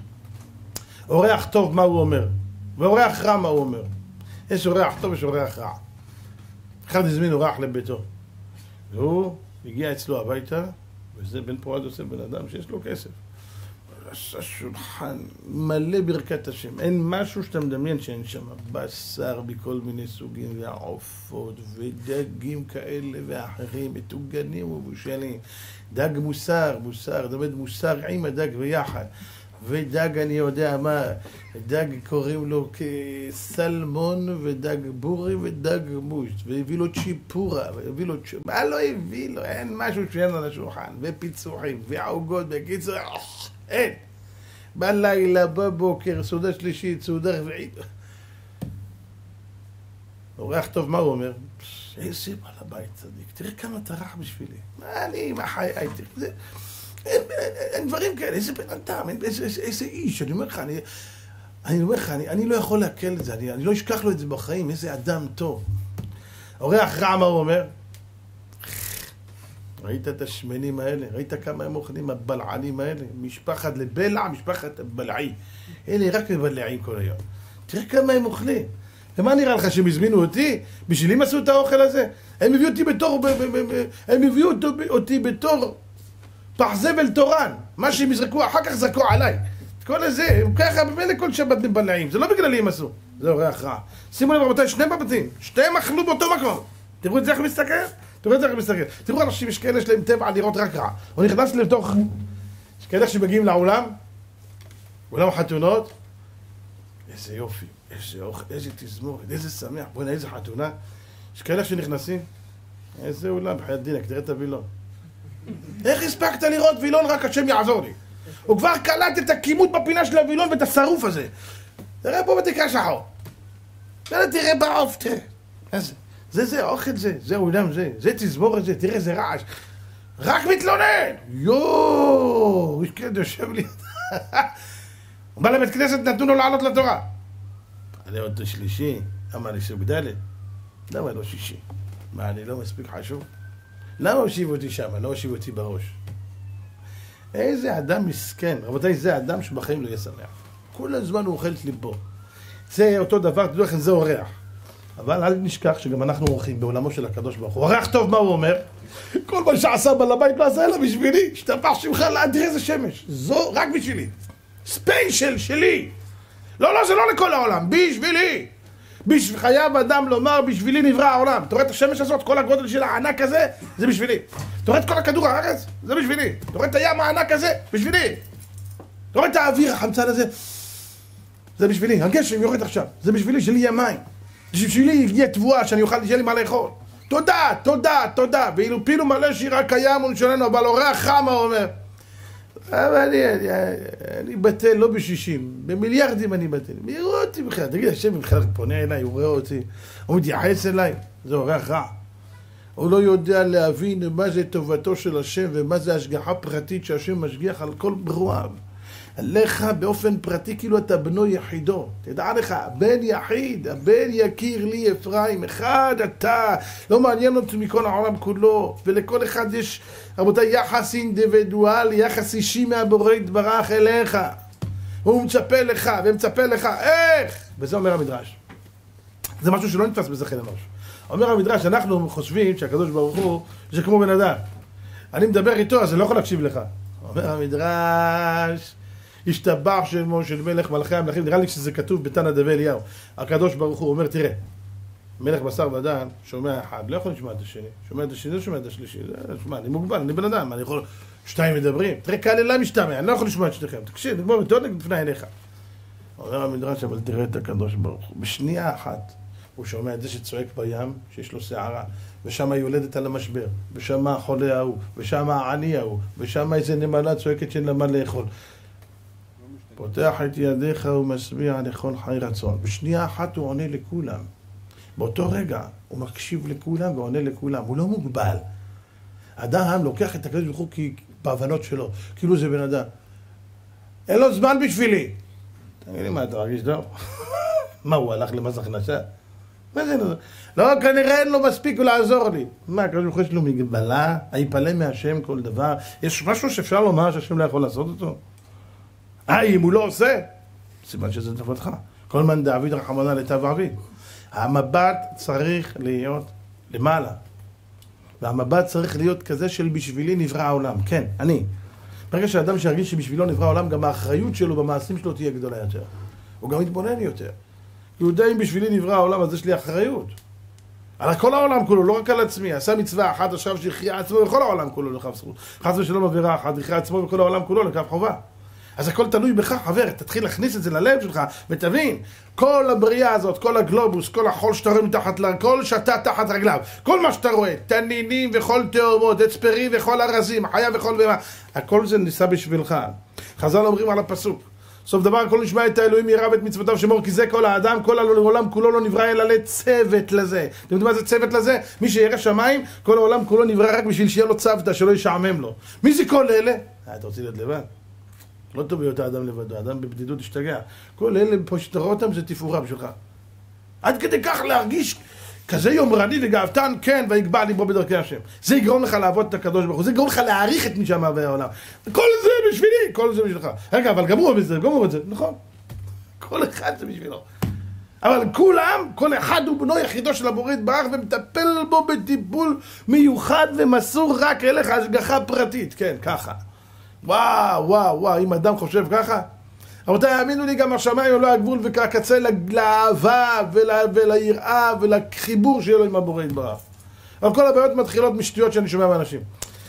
Speaker 1: אורח טוב מה הוא אומר, ואורח רע מה הוא אומר. יש אורח טוב ויש אורח רע. אחד הזמין אורח לביתו, והוא הגיע אצלו הביתה, וזה בן פורת עושה בן אדם שיש לו כסף. עשה שולחן מלא ברכת השם, אין משהו שאתה מדמיין שאין שם, בשר בכל מיני סוגים, ועופות ודגים כאלה ואחרים, מטוגנים ובושלים, דג מוסר, דוד מוסר עם הדג ביחד, ודג אני יודע מה, דג קוראים לו כסלמון ודג בורי ודג מוש, והביא לו צ'יפורה, מה לא הביא לו, אין משהו שאין על השולחן, ופיצוחים, ועוגות, בקיצור, אין. בלילה, בבוקר, סעודה שלישית, סעודה רביעית. אורח טוב, מה הוא אומר? איזה בעל הבית צדיק, תראה כמה טרח בשבילי. מה חיי, תראה, אין דברים כאלה, איזה בן אדם, איזה איש, אני אומר לך, אני לא יכול להקל את זה, אני לא אשכח לו את זה בחיים, איזה אדם טוב. אורח רע, מה הוא אומר? ראית את השמנים האלה? ראית כמה הם אוכלים, הבלענים האלה? משפחת לבלע, משפחת הבלעי. אלה רק מבלעים כל היום. תראה כמה הם אוכלים. ומה נראה לך שהם הזמינו אותי? בשבילי הם עשו את האוכל הזה? הם הביאו אותי בתור פח זבל תורן. מה שהם יזרקו, אחר כך זרקו עליי. את כל הזה, הם ככה במילא כל שבת מבלעים. זה לא בגללי הם עשו. זה אורח רע. שימו לב רבותיי, שני בבתים. שתיהם אכלו באותו מקום. תראו את זה איך מסתכל? תראו אנשים, יש כאלה שלהם טבע לראות רק רע. הוא נכנס לתוך, יש כאלה שבגיעים לעולם, עולם החתונות, איזה יופי, איזה אוכל, איזה תזמורת, איזה שמח, בוא'נה איזה חתונה. יש כאלה שנכנסים, איזה אולם, בחיית דינק, תראה את הווילון. איך הספקת לראות וילון? רק השם יעזור לי. הוא כבר קלט את הכימות בפינה של הווילון ואת השרוף הזה. תראה פה בתקרה שחור. תראה בעוף, תראה. איזה. זה אוכל זה אולם זה תזמור זה, תראה איזה רעש. רק מתלונן! יואו! איש כזה יושב לי. הוא בא לבית כנסת, נתנו לו לעלות לתורה. אני עוד שלישי, אמר לי סוג ד', למה לא שישי? מה, אני לא מספיק חשוב? למה הושיב אותי שם? לא הושיב אותי בראש. איזה אדם מסכן. רבותיי, זה אדם שבחיים לא יהיה שמח. כל הזמן הוא אוכל את ליבו. זה אותו דבר, תדעו לכם, זה אורח. אבל אל נשכח שגם אנחנו אורחים בעולמו של הקדוש ברוך הוא. אורח טוב, מה הוא אומר? כל מה שעשה בעל הבית לא עשה אלא בשבילי. השתבח שמך לעד, תראה איזה שמש. זו רק בשבילי. ספיישל שלי. לא, זה לא לכל העולם, בשבילי. חייב אדם לומר, בשבילי נברא העולם. אתה רואה את השמש הזאת, כל הגודל של הענק הזה, זה בשבילי. אתה רואה את כל הכדור הארץ, זה בשבילי. אתה רואה את הים הענק הזה, בשבילי. אתה רואה את האוויר, החמצן הזה, זה בשבילי. הגשם יורד עכשיו, זה בשבילי, שלי יהיה מים. בשבילי יהיה תבואה, שאני אוכל שיהיה לי מה לאכול. תודה. ואילו פינו מלא שירה קיים ונשוננו, אבל אורח חמה אומר. אבל אני בטל לא ב-60, במיליארדים אני בטל. מי רואה אותי בכלל? תגיד, השם בכלל פונה אליי, הוא רואה אותי, הוא מתייחס אליי, זה אורח רע. הוא לא יודע להבין מה זה טובתו של השם ומה זה השגחה פרטית שהשם משגיח על כל ברואיו. עליך באופן פרטי כאילו אתה בנו יחידו. תדע לך, בן יחיד, הבן יקיר לי אפרים, אחד אתה, לא מעניין אותי מכל העולם כולו, ולכל אחד יש, רבותיי, יחס אינדיבידואלי, יחס אישי מהבורא יתברך אליך. הוא מצפה לך ומצפה לך, איך? וזה אומר המדרש. זה משהו שלא נתפס בשכל אנוש. אומר המדרש, אנחנו חושבים שהקדוש ברוך הוא זה כמו בן אדם. אני מדבר איתו, אז אני לא יכול להקשיב לך. אומר המדרש, השתבח שמו של מלך מלכי המלכים, נראה לי שזה כתוב בתנא דבי אליהו. הקדוש ברוך הוא אומר, תראה, מלך בשר ודם שומע אחד, לא יכול לשמוע את השני, שומע את השני, שומע את השלישי, שמע, אני מוגבל, אני בן אדם, אני יכול, שתיים מדברים, תראה, קהל אליי משתמע, אני לא יכול לשמוע את שניכם, תקשיב, נגמור מתעונג לפני עיניך. אומר המדרש, אבל תראה את הקדוש ברוך הוא, בשנייה אחת, הוא שומע את זה שצועק בים, שיש לו שערה, ושם יולדת על המשבר, ושם החולה ההוא, ושם העני ההוא, ושם איזה נמלה צועקת שאין לה מה לאכול. פותח את ידיך ומשביע לכל חי רצון. בשנייה אחת הוא עונה לכולם. באותו רגע הוא מקשיב לכולם ועונה לכולם. הוא לא מוגבל. אדם לוקח את הקדוש ברוך הוא בהבנות שלו, כאילו זה בן אדם. אין לו זמן בשבילי. תגיד לי, מה אתה מרגיש טוב? מה, הוא הלך למס הכנסה? מה זה? לא, כנראה אין לו מספיק לעזור לי. מה, הקדוש ברוך הוא יש לו מגבלה? היפלא מהשם כל דבר? יש משהו שאפשר לומר שהשם לא יכול לעשות אותו? אם הוא לא עושה, סימן שזה תפתך. כל מן דאביד רחמנא לטב אביד. המבט צריך להיות למעלה. והמבט צריך להיות כזה של בשבילי נברא העולם. כן, אני. ברגע שהאדם שירגיש שבשבילו נברא העולם, גם האחריות שלו במעשים שלו תהיה גדולה יותר. הוא גם מתבונן יותר. הוא יודע אם בשבילי נברא העולם, אז יש לי אחריות. על כל העולם כולו, לא רק על עצמי. עשה מצווה אחת עכשיו שיחיה עצמו וכל העולם כולו לכף זכות. חס ושלום עבירה אחת, יחיה עצמו וכל העולם כולו לכף חובה. אז הכל תלוי בך, חבר, תתחיל להכניס את זה ללב שלך, ותבין, כל הבריאה הזאת, כל הגלובוס, כל החול שאתה רואה מתחת, כל שאתה תחת רגליו, כל מה שאתה רואה, תנינים וכל תאומות, עץ פרי וכל ארזים, חיה וכל בהמה, הכל זה ניסה בשבילך. חז"ל אומרים על הפסוק, סוף דבר הכל נשמע את האלוהים ירא ואת מצוותיו שמור, כי זה כל האדם, כל העולם כולו לא נברא אלא לצוות לזה. אתם יודעים מה זה צוות לזה? מי שירא שמיים, כל העולם כולו נברא רק בשביל שיהיה לו צוותא, שלא ישעמם לו. מי זה כל אלה? אתה רוצה להיות לבד? לא טוב להיות האדם לבדו, האדם בבדידות השתגע. כל אלה פה שאתה רואה אותם זה תפאורה בשבילך. עד כדי כך להרגיש כזה יומרני וגאוותן, כן, ויגבה ליבו בדרכי השם. זה יגרום לך לעבוד את הקדוש ברוך הוא, זה יגרום לך להעריך את מי שאמר והעולם. כל זה בשבילי, כל זה בשבילך. רגע, אבל גמרו את זה, נכון? כל אחד זה בשבילו. אבל כולם, כל אחד הוא בנו יחידו של הבורא יתברך ומטפל בו בטיפול מיוחד ומסור רק אליך, השגחה פרטית, כן, ככה. וואו, אם אדם חושב ככה, רבותיי, האמינו לי, גם השמיים הם לא הגבול והקצה לאהבה וליראה ולחיבור שיהיה לו עם הבורא יתברך. אבל כל הבעיות מתחילות משטויות שאני שומע מאנשים.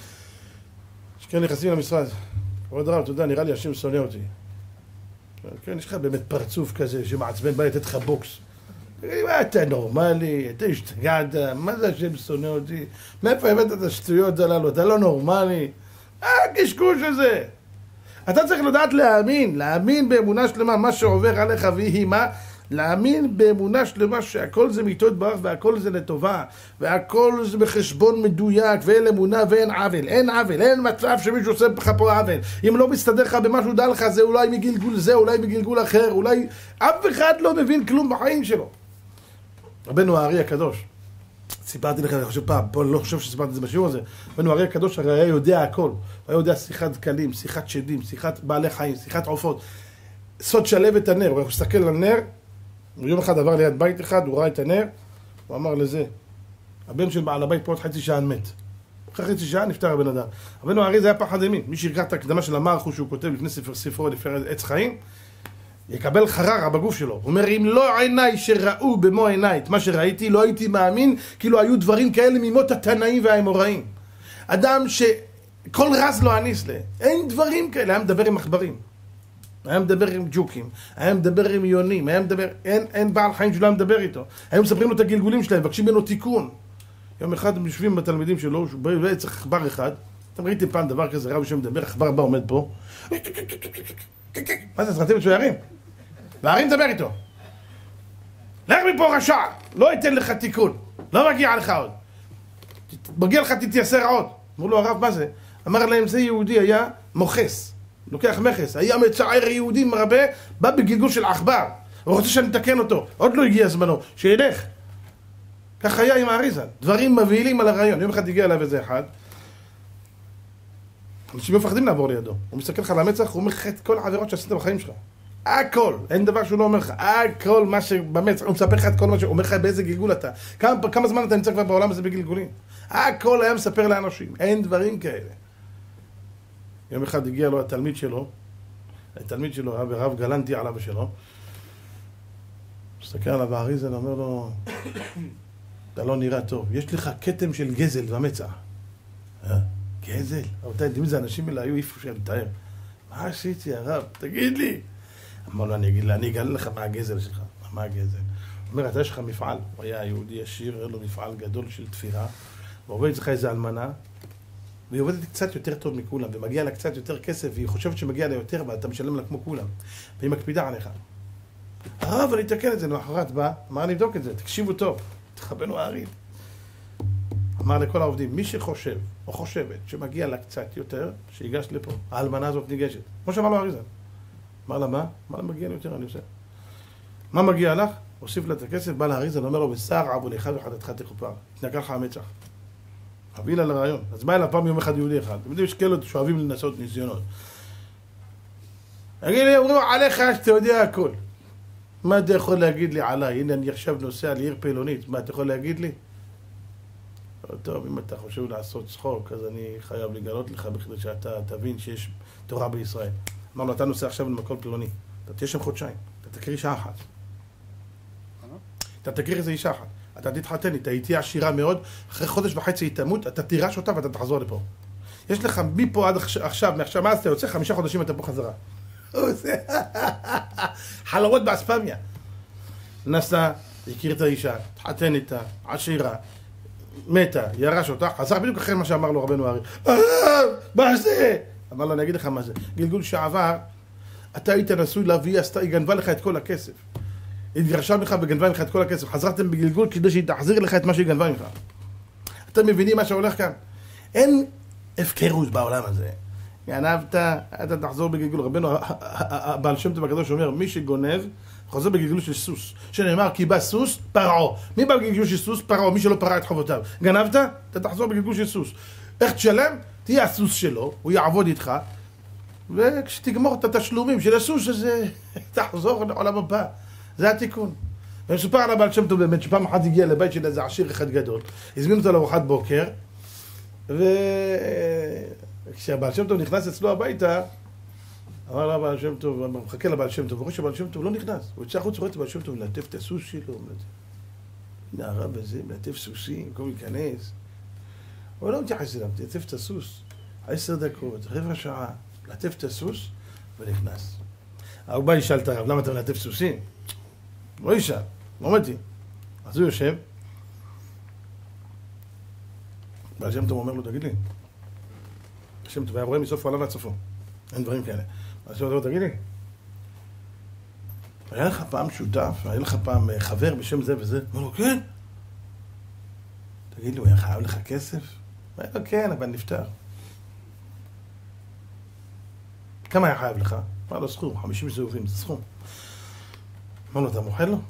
Speaker 1: שכן נכנסים למשרד, כבוד הרב, אתה יודע, נראה לי השם שונא אותי. כן, יש לך באמת פרצוף כזה שמעצבן, בא לתת לך בוקס. מה אתה נורמלי? אתה השתגעת? מה זה השם שונא אותי? מאיפה הבאת את השטויות הללו? אתה לא נורמלי? הקשקוש הזה. אתה צריך לדעת להאמין באמונה שלמה, מה שעובר עליך ויהי מה, להאמין באמונה שלמה שהכל זה מאיתו יתברך והכל זה לטובה והכל זה בחשבון מדויק ואין אמונה ואין עוול, אין מצב שמישהו עושה לך פה עוול. אם לא מסתדר לך במשהו, דע לך, זה אולי מגלגול זה, אולי מגלגול אחר, אולי אף אחד לא מבין כלום בחיים שלו. רבנו הארי הקדוש, סיפרתי לך, אני חושב פעם, פה אני לא חושב שסיפרתי את זה בשיעור הזה. רבנו הארי הקדוש הרי היה יודע הכל, הוא היה יודע שיחת דקלים, שיחת שדים, שיחת בעלי חיים, שיחת עופות, סוד שלהבת הנר. הוא מסתכל על נר, יום אחד עבר ליד בית אחד, הוא ראה את הנר, הוא אמר לזה, הבן של בעל הבית פה עוד חצי שעה מת. אחרי חצי שעה נפטר הבן אדם. רבנו הארי זה היה פחד אימים. מי שיקרא את הקדמה של המערכו שהוא כותב לפני ספרו, לפני עץ חיים, יקבל חררה בגוף שלו. הוא אומר, אם לא עיניי שראו במו עיניי את מה שראיתי, לא הייתי מאמין, כאילו היו דברים כאלה ממות התנאים והאמוראים. אדם שכל רז לא אניס לה. אין דברים כאלה. היה מדבר עם מחברים. היה מדבר עם ג'וקים. היה מדבר עם יונים. היה מדבר... אין בעל חיים שלא היה מדבר איתו. היו מספרים לו את הגלגולים שלהם, מבקשים ממנו תיקון. יום אחד הם יושבים בתלמידים שלו, שהוא צריך עכבר אחד. אתם ראיתם פעם דבר כזה, רב שמדבר, עכבר בא עומד פה. מה זה, סרטים מצוירים? והארי מדבר איתו. לך מפה רשע, לא אתן לך תיקון, לא מגיע לך עוד. מגיע לך תתייסר עוד. אמרו לו הרב, מה זה? אמר להם, זה יהודי היה מוכס, לוקח מכס, היה מצער יהודים רבה, בא בגלגול של עכבר, הוא רוצה שאני אתקן אותו, עוד לא הגיע זמנו, שילך. כך היה עם האריזל, דברים מבהילים על הרעיון. יום אחד הגיע אליו איזה אחד, אנשים מפחדים לעבור לידו, הוא מסתכל לך על המצח, הוא אומר לך את כל העבירות שעשית בחיים שלך. הכל, אין דבר שהוא לא אומר לך, הכל מה שבמצח, הוא מספר לך את כל מה שהוא אומר לך באיזה גלגול אתה, כמה זמן אתה נמצא כבר בעולם הזה בגלגולים, הכל היה מספר לאנשים, אין דברים כאלה. יום אחד הגיע לו התלמיד שלו, הרב גלנטי עליו שלו, מסתכל עליו האריזל, אומר לו, אתה לא נראה טוב, יש לך כתם של גזל במצח. גזל? רבותיי, יודעים איזה אנשים האלה היו איפה שאני מתאר. מה עשיתי הרב? תגיד לי. אמר לו, אני אגלה לך מה הגזל שלך. מה הגזל? הוא אומר, אתה יש לך מפעל. הוא היה יהודי עשיר, היה לו מפעל גדול של תפירה, ועובד לך איזה אלמנה, והיא עובדת קצת יותר טוב מכולם, ומגיע לה קצת יותר כסף, והיא חושבת שמגיע לה יותר, ואתה משלם לה כמו כולם. והיא מקפידה עליך. הרב, אני אתקן את זה. למחרת בא, אמר, אני אבדוק את זה, תקשיבו טוב. תחבנו הארי. אמר לכל העובדים, מי שחושב או חושבת שמגיע לה קצת יותר, שיגש לפה. האלמנה הזאת ניגשת. כמו שאמר לו האריזל. אמר לה, מה? אמר לה, מגיע לי יותר, אני עושה. מה מגיע לך? הוסיף לה את הכסף, בא לאריזל, אומר לו, בשר עבו לך וחדתך תכופר. התנקה לך המצח. הביא לה לרעיון. אז בא אליו פעם יום אחד יהודי אחד. אתם יודעים, יש כאלה שאוהבים לנסות ניסיונות. תגיד לי, אומרים עליך שאתה יודע הכל. מה אתה יכול להגיד לי עליי? הנה, אני עכשיו נוסע לעיר פלונית. מה אתה יכול להגיד לי? טוב, אם אתה חושב לעשות צחוק, אז אני חייב לגלות לך בכדי שאתה תבין שיש תורה בישראל. אמר לו, אתה נוסע עכשיו למקום פלוני. אתה תהיה שם חודשיים. אתה תקריא שעה אחת. אתה תקריא איזה אישה אחת. אתה תתחתן איתה, היא תהיה עשירה מאוד. אחרי חודש וחצי היא תמות, אתה תירש אותה ואתה תחזור לפה. יש לך מפה עד עכשיו, מעכשיו, מה אז אתה יוצא? 5 חודשים אתה פה חזרה. חלומות באספמיה. נסע, הכיר את האישה, תחתן איתה, עשירה. מתה, ירש אותה, חזר בדיוק אחרי מה שאמר לו רבנו הארי. מה זה? אמר לו, אני אגיד לך מה זה. גלגול שעבר, אתה היית נשוי לה והיא גנבה לך את כל הכסף. היא התגרשה ממך וגנבה ממך את כל הכסף. חזרתם בגלגול כדי שהיא תחזיר לך את מה שהיא גנבה ממך. אתם מבינים מה שהולך כאן? אין הפקרות בעולם הזה. גנבת, אתה תחזור בגלגול. רבנו, הבעל שם טוב הקדוש אומר, מי שגונב, חוזר בגלגול של סוס, שנאמר כי בא סוס פרעה. מי בא בגלגול של סוס? פרעה, מי שלא פרע את חובותיו. גנבת? אתה תחזור בגלגול של סוס. איך תשלם? תהיה הסוס שלו, הוא יעבוד איתך, וכשתגמור את התשלומים של הסוס הזה, תחזור לעולם הבא. זה התיקון. ומסופר על הבעל שם טוב באמת, שפעם אחת הגיע לבית של איזה עשיר אחד גדול, הזמין אותו לארוחת בוקר, וכשהבעל שם טוב נכנס אצלו הביתה, אמר לה בעל שם טוב, מחכה לבעל שם טוב, ורואה שבעל שם טוב לא נכנס. הוא יצא החוץ ורואה את בעל שם טוב, מלטף את הסוס שלו. הנה הרב הזה, מלטף סוסים, במקום להיכנס. הוא לא מתייחס אליו, מלטף את הסוס. 10 דקות, רבע שעה, מלטף את הסוס ונכנס. הוא בא ישאל את הרב, למה אתה מלטף סוסים? לא ישאל, לא מתאים. אז הוא יושב, והשם טוב אומר לו, תגיד לי, השם טוב היה רואה מסוף העולם ועד סופו, אין דברים כאלה. השם טוב, תגיד לי, היה לך פעם שותף, היה לך פעם חבר בשם זה וזה? אמר לו, כן. תגיד לי, הוא היה חייב לך כסף? אמר לו, כן, אבל נפטר. כמה היה חייב לך? אמר לו, סכום, 50 סיבובים, זה סכום. אמר לו, אתה מוכן לו?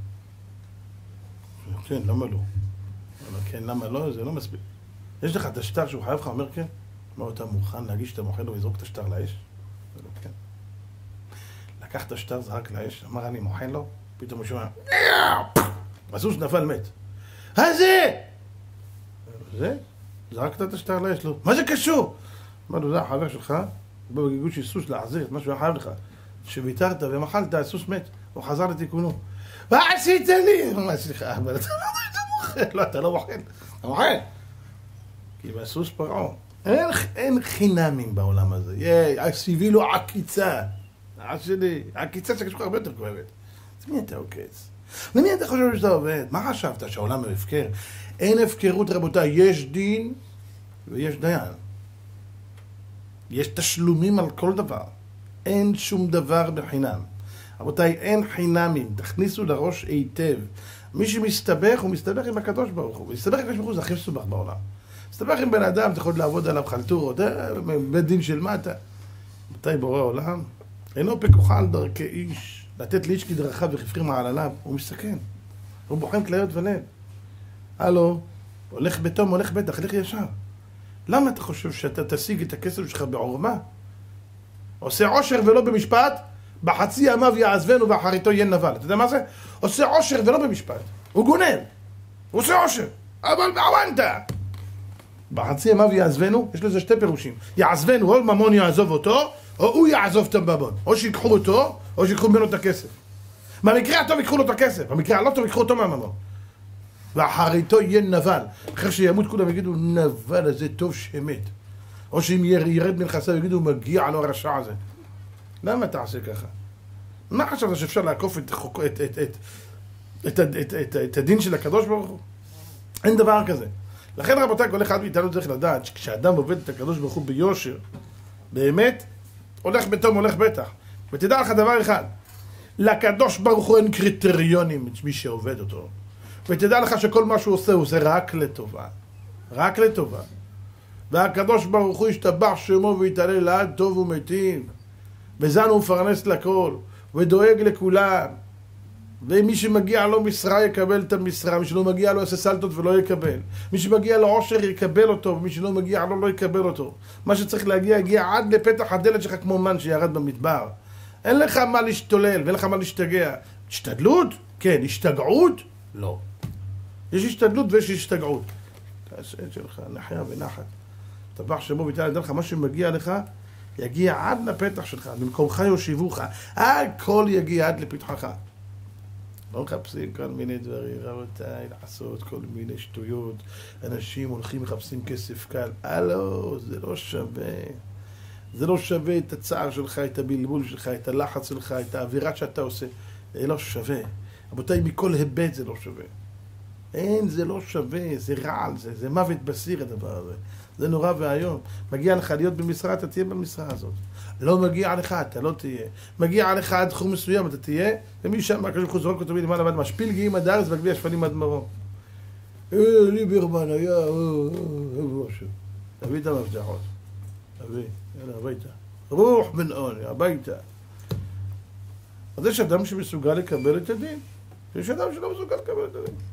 Speaker 1: כן, למה לא? אמר לו, כן, למה לא? זה לא מספיק. יש לך את השטר שהוא חייב לך? אומר, כן. אמר לו, אתה מוכן להגיש שאתה מוכן לו ולזרוק את השטר לאש? אמר לו, כן. לקח את השטר, זרק לאש, אמר, אני מוכן לו? פתאום הוא שומע, הסוס נפל מת. זה! זה? זרקת את השטר לאש, לא. מה זה קשור? אמר לו, זה החבר שלך, בא בגיגוד של סוס להחזיר את מה שהוא חייב לך. שוויתרת ומחלת, הסוס מת, הוא חזר לתיקונו. מה עשית לי? מה עשית לך? אבל אתה לא מוכן. לא, אתה לא מוכן. אתה מוכן. כי בסוס פרעה. אין חינמים בעולם הזה. סיבי לו עקיצה. שלי, עקיצה שקשוך הרבה יותר כואבת. אז מי אתה עוקץ? למי אתה חושב שאתה עובד? מה חשבת? שהעולם הוא הפקר? אין הפקרות, רבותיי. יש דין ויש דיין. יש תשלומים על כל דבר. אין שום דבר בחינם. רבותיי, אין חינמים. תכניסו לראש היטב. מי שמסתבך, הוא מסתבך עם הקדוש ברוך הוא. מסתבך עם הקדוש ברוך הוא, זה הכי מסובך בעולם. מסתבך עם בן אדם, אתה יכול לעבוד עליו חלטורות, בית דין של מטה. רבותיי, בורא עולם, אינו פקוחה על דרכי איש. לתת לאיש כדרכיו וכפרים מעלליו, הוא מסתכן. הוא בוחן כליות ולב. הלו, הולך בתום, הולך בטח, הולך ישר. למה אתה חושב שאתה תשיג את הכסף שלך בעורמה? עושה עושר ולא במשפט, בחצי ימיו יעזבנו ואחריתו יהיה נבל. אתה יודע מה זה? עושה עושר ולא במשפט. הוא גונן. הוא עושה עושר. אבל בעוונתה. בחצי ימיו יעזבנו, יש לזה שתי פירושים. יעזבנו, או ממון יעזוב אותו, או הוא יעזוב את הממון. או שיקחו אותו, או שיקחו ממנו את הכסף. במקרה הטוב ייקחו לו את הכסף, במקרה הלא טוב ייקחו אותו מהממון. ואחריתו יהיה נבל. אחרי שימות כולם יגידו, נבל הזה טוב שמת. או שאם ירד מנכסיו יגידו, מגיע לו הרשע הזה. למה תעשה ככה? מה חשבת שאפשר לעקוף את הדין של הקדוש ברוך הוא? אין דבר כזה. לכן רבותיי, כל אחד מאיתנו צריך לדעת שכשאדם עובד את הקדוש ברוך הוא ביושר, באמת, הולך בתום, הולך בטח. ותדע לך דבר אחד, לקדוש ברוך הוא אין קריטריונים מי שעובד אותו. ותדע לך שכל מה שהוא עושה, הוא עושה רק לטובה. רק לטובה. והקדוש ברוך הוא ישתבח שמו ויתעלה לעד טוב ומתים. וזן הוא מפרנס לכל, ודואג לכולם. ומי שמגיע לו משרה יקבל את המשרה, מי שלא מגיע לו יעשה סלטות ולא יקבל. מי שמגיע לו עושר יקבל אותו, ומי שלא מגיע לו לא יקבל אותו. מה שצריך להגיע, יגיע עד לפתח הדלת שלך כמו מן שירד במדבר. אין לך מה להשתולל ואין לך מה להשתגע. השתדלות? כן. השתגעות? לא. יש השתדלות ויש השתגעות. תעשה את שלך, נחיה ונחת. תבח שמו ויתעלה, ידע לך, מה שמגיע לך, יגיע עד לפתח שלך, במקומך יושיבוך, הכל יגיע עד לפתחך. לא מחפשים כל מיני דברים, רבותיי, לעשות כל מיני שטויות. אנשים הולכים מחפשים כסף קל. הלו, זה לא שווה. זה לא שווה את הצער שלך, את הבלבול שלך, את הלחץ שלך, את האווירה שאתה עושה. זה לא שווה. רבותיי, מכל היבט זה לא שווה. אין, זה לא שווה, זה רעל, זה מוות בסיר הדבר הזה. זה נורא והיום. מגיע לך להיות במשרה, אתה תהיה במשרה הזאת. לא מגיע לך, אתה לא תהיה. מגיע לך עד תחום מסוים, אתה תהיה, ומי שם, כשאנחנו חוזרות אותו למעלה, ועד משפיל גאים עד הארץ, והגביע שפנים עד מרום. ליברמן היה, משהו. תביא את המפתחות. תביא, יאללה, הביתה. רוח בן עוני, הביתה. אז יש אדם שמסוגל לקבל את הדין. יש אדם שלא מסוגל לקבל את הדין.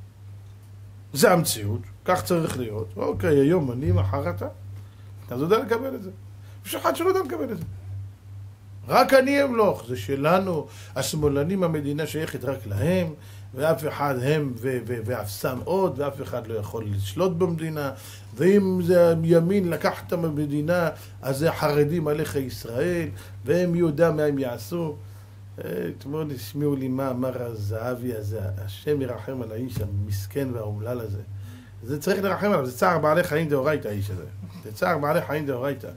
Speaker 1: זה המציאות, כך צריך להיות. אוקיי, היום אני, מחר אתה. אז יודע לקבל את זה. יש אחד שלא יודע לקבל את זה. רק אני אמלוך, זה שלנו. השמאלנים, המדינה שייכת רק להם, ואף אחד הם ואף שם עוד, ואף אחד לא יכול לשלוט במדינה. ואם זה ימין לקחת במדינה, אז זה חרדים עליך ישראל, והם יודע מה הם יעשו. אתמול השמיעו לי מה אמר הזהבי הזה, השם ירחם על האיש המסכן והאומלל הזה. זה צריך לרחם עליו, זה צער בעלי חיים דאורייתא האיש הזה. זה צער בעלי חיים דאורייתא.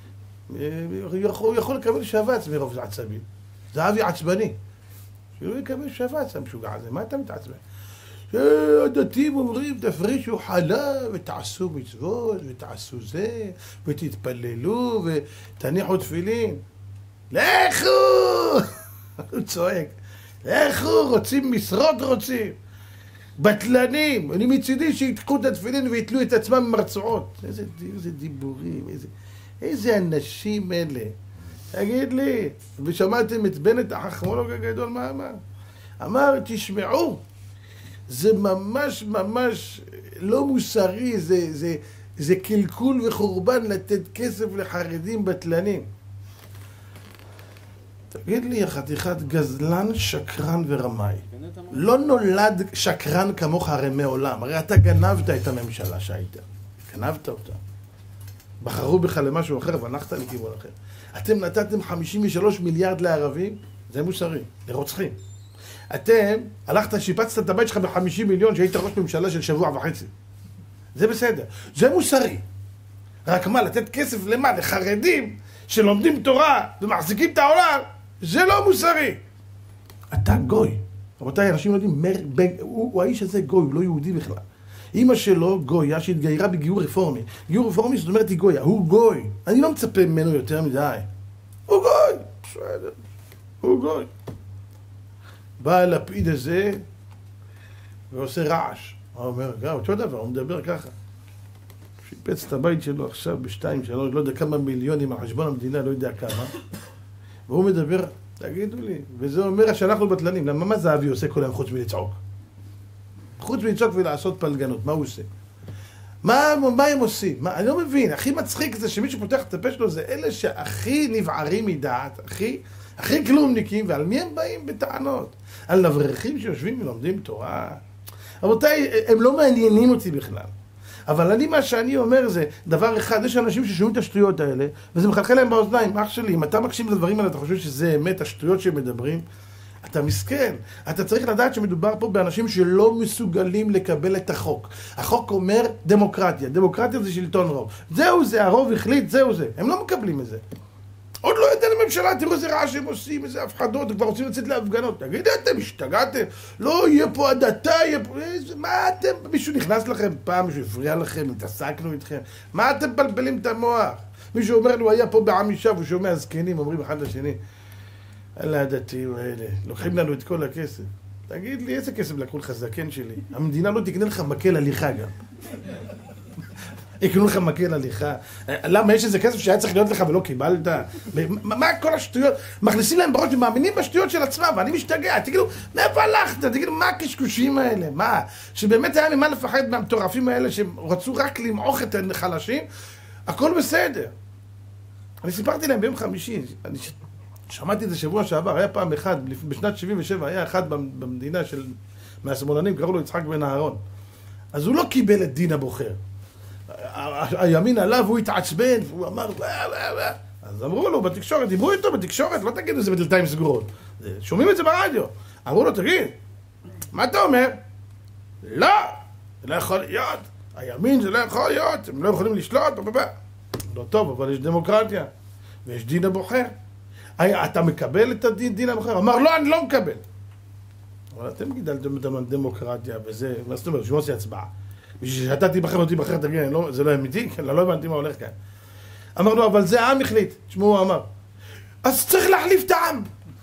Speaker 1: הוא יכול לקבל שבץ מרוב עצבים. זהבי עצבני. שהוא יקבל שבץ המשוגע הזה, מה אתה מתעצבן? שהדתיים אומרים, תפרישו חלב, ותעשו מצוות, ותעשו זה, ותתפללו, ותניחו תפילין. לכו! הוא צועק. לכו, רוצים משרות רוצים. בטלנים, אני מצידי שיקחו את התפילין ויתלו את עצמם במרצועות. איזה דיבורים, איזה אנשים אלה. תגיד לי, ושמעתם את בנט החכמולוג הגדול, מה אמר? אמר, תשמעו, זה ממש ממש לא מוסרי, זה קלקול וחורבן לתת כסף לחרדים בטלנים. תגיד לי, חתיכת גזלן, שקרן ורמאי. לא נולד שקרן כמוך הרי מעולם. הרי אתה גנבת את הממשלה שהיית. גנבת אותה. בחרו בך למשהו אחר והלכת לכיוון אחר. אתם נתתם 53 מיליארד לערבים, זה מוסרי, לרוצחים. אתם הלכת, שיפצת את הבית שלך ב50 מיליון שהיית ראש ממשלה של שבוע וחצי. זה בסדר. זה מוסרי. רק מה, לתת כסף למה? לחרדים שלומדים תורה ומחזיקים את העולם, זה לא מוסרי. אתה גוי. רבותיי, אנשים יודעים, הוא האיש הזה גוי, הוא לא יהודי בכלל. אמא שלו גויה שהתגיירה בגיור רפורמי. גיור רפורמי זאת אומרת היא גויה, הוא גוי. אני לא מצפה ממנו יותר מדי. הוא גוי. בסדר. הוא גוי. בא הלפיד הזה ועושה רעש. הוא אומר, אותו דבר, הוא מדבר ככה. שיפץ את הבית שלו עכשיו בשתיים, שלוש, לא יודע כמה מיליונים על חשבון המדינה, לא יודע כמה. והוא מדבר, תגידו לי, וזה אומר שאנחנו בטלנים. למה מה זהבי עושה כל היום חוץ מלצעוק? חוץ מלצעוק ולעשות פלגנות, מה הוא עושה? מה הם עושים? אני לא מבין, הכי מצחיק זה שמי שפותח את הפה שלו זה אלה שהכי נבערים מדעת, הכי כלומניקים, ועל מי הם באים בטענות? על נברכים שיושבים ולומדים תורה. רבותיי, הם לא מעניינים אותי בכלל. אבל מה שאני אומר זה דבר אחד, יש אנשים ששומעים את השטויות האלה, וזה מחלחל להם באוזניים. אח שלי, אם אתה מקשיב לדברים האלה, אתה חושב שזה אמת, השטויות שהם מדברים, אתה מסכן. אתה צריך לדעת שמדובר פה באנשים שלא מסוגלים לקבל את החוק. החוק אומר דמוקרטיה. דמוקרטיה זה שלטון רוב. זהו זה, הרוב החליט, זהו זה. הם לא מקבלים את זה. עוד לא יודע לממשלה, תראו איזה רעש שהם עושים, איזה הפחדות, כבר רוצים לצאת להפגנות. תגידו, אתם השתגעתם? לא, יהיה פה הדתה, יהיה פה... מה אתם? מישהו נכנס לכם פעם, מישהו הפריע לכם, התעסקנו איתכם. מה אתם פלפלים את המוח? מישהו אומר לו, היה פה בעמישה, והוא שומע זקנים, אומרים אחד לשני, אלה הדתיים האלה, לוקחים לנו את כל הכסף. תגיד לי, איזה כסף לקחו לך זקן שלי? המדינה לא תקנה לך מקל הליכה גם. יקנו לך מקל הליכה. למה יש איזה כסף שהיה צריך להיות לך ולא קיבלת? מה כל השטויות? מכניסים להם בראש ומאמינים בשטויות של עצמם, ואני משתגע. תגידו, מאיפה הלכת? תגידו, מה הקשקושים האלה? מה? שבאמת היה ממה לפחד מהמטורפים האלה שרצו רק למעוך את החלשים? הכל בסדר. אני סיפרתי להם ביום חמישי, אני שמעתי את זה שבוע שעבר, היה פעם אחד, בשנת 77 היה אחד במדינה מהשמאלנים, קראו לו יצחק בן אהרון. אז הוא לא קיבל את דין הבוחר. הימין עליו, הוא התעצבן, והוא אמר, אז אמרו לו בתקשורת, דיברו איתו בתקשורת, לא תגידו זה בדלתיים סגורות. שומעים את זה ברדיו. אמרו לו, תגיד, מה אתה אומר? לא, זה לא יכול להיות. הימין זה לא יכול להיות, הם לא יכולים לשלוט, לא טוב, אבל יש דמוקרטיה, ויש דין הבוחר. אתה מקבל את דין הבוחר? אמר, לא, אני לא מקבל. אבל אתם גידלתם את הדמוקרטיה, וזה, מה זאת אומרת, שהוא עושה הצבעה. בשביל שאתה תיבחר או תיבחר, תגיד, זה לא אמיתי? לא הבנתי מה הולך כאן. אמר לו, אבל זה העם החליט. תשמעו, הוא אמר, אז צריך להחליף את העם.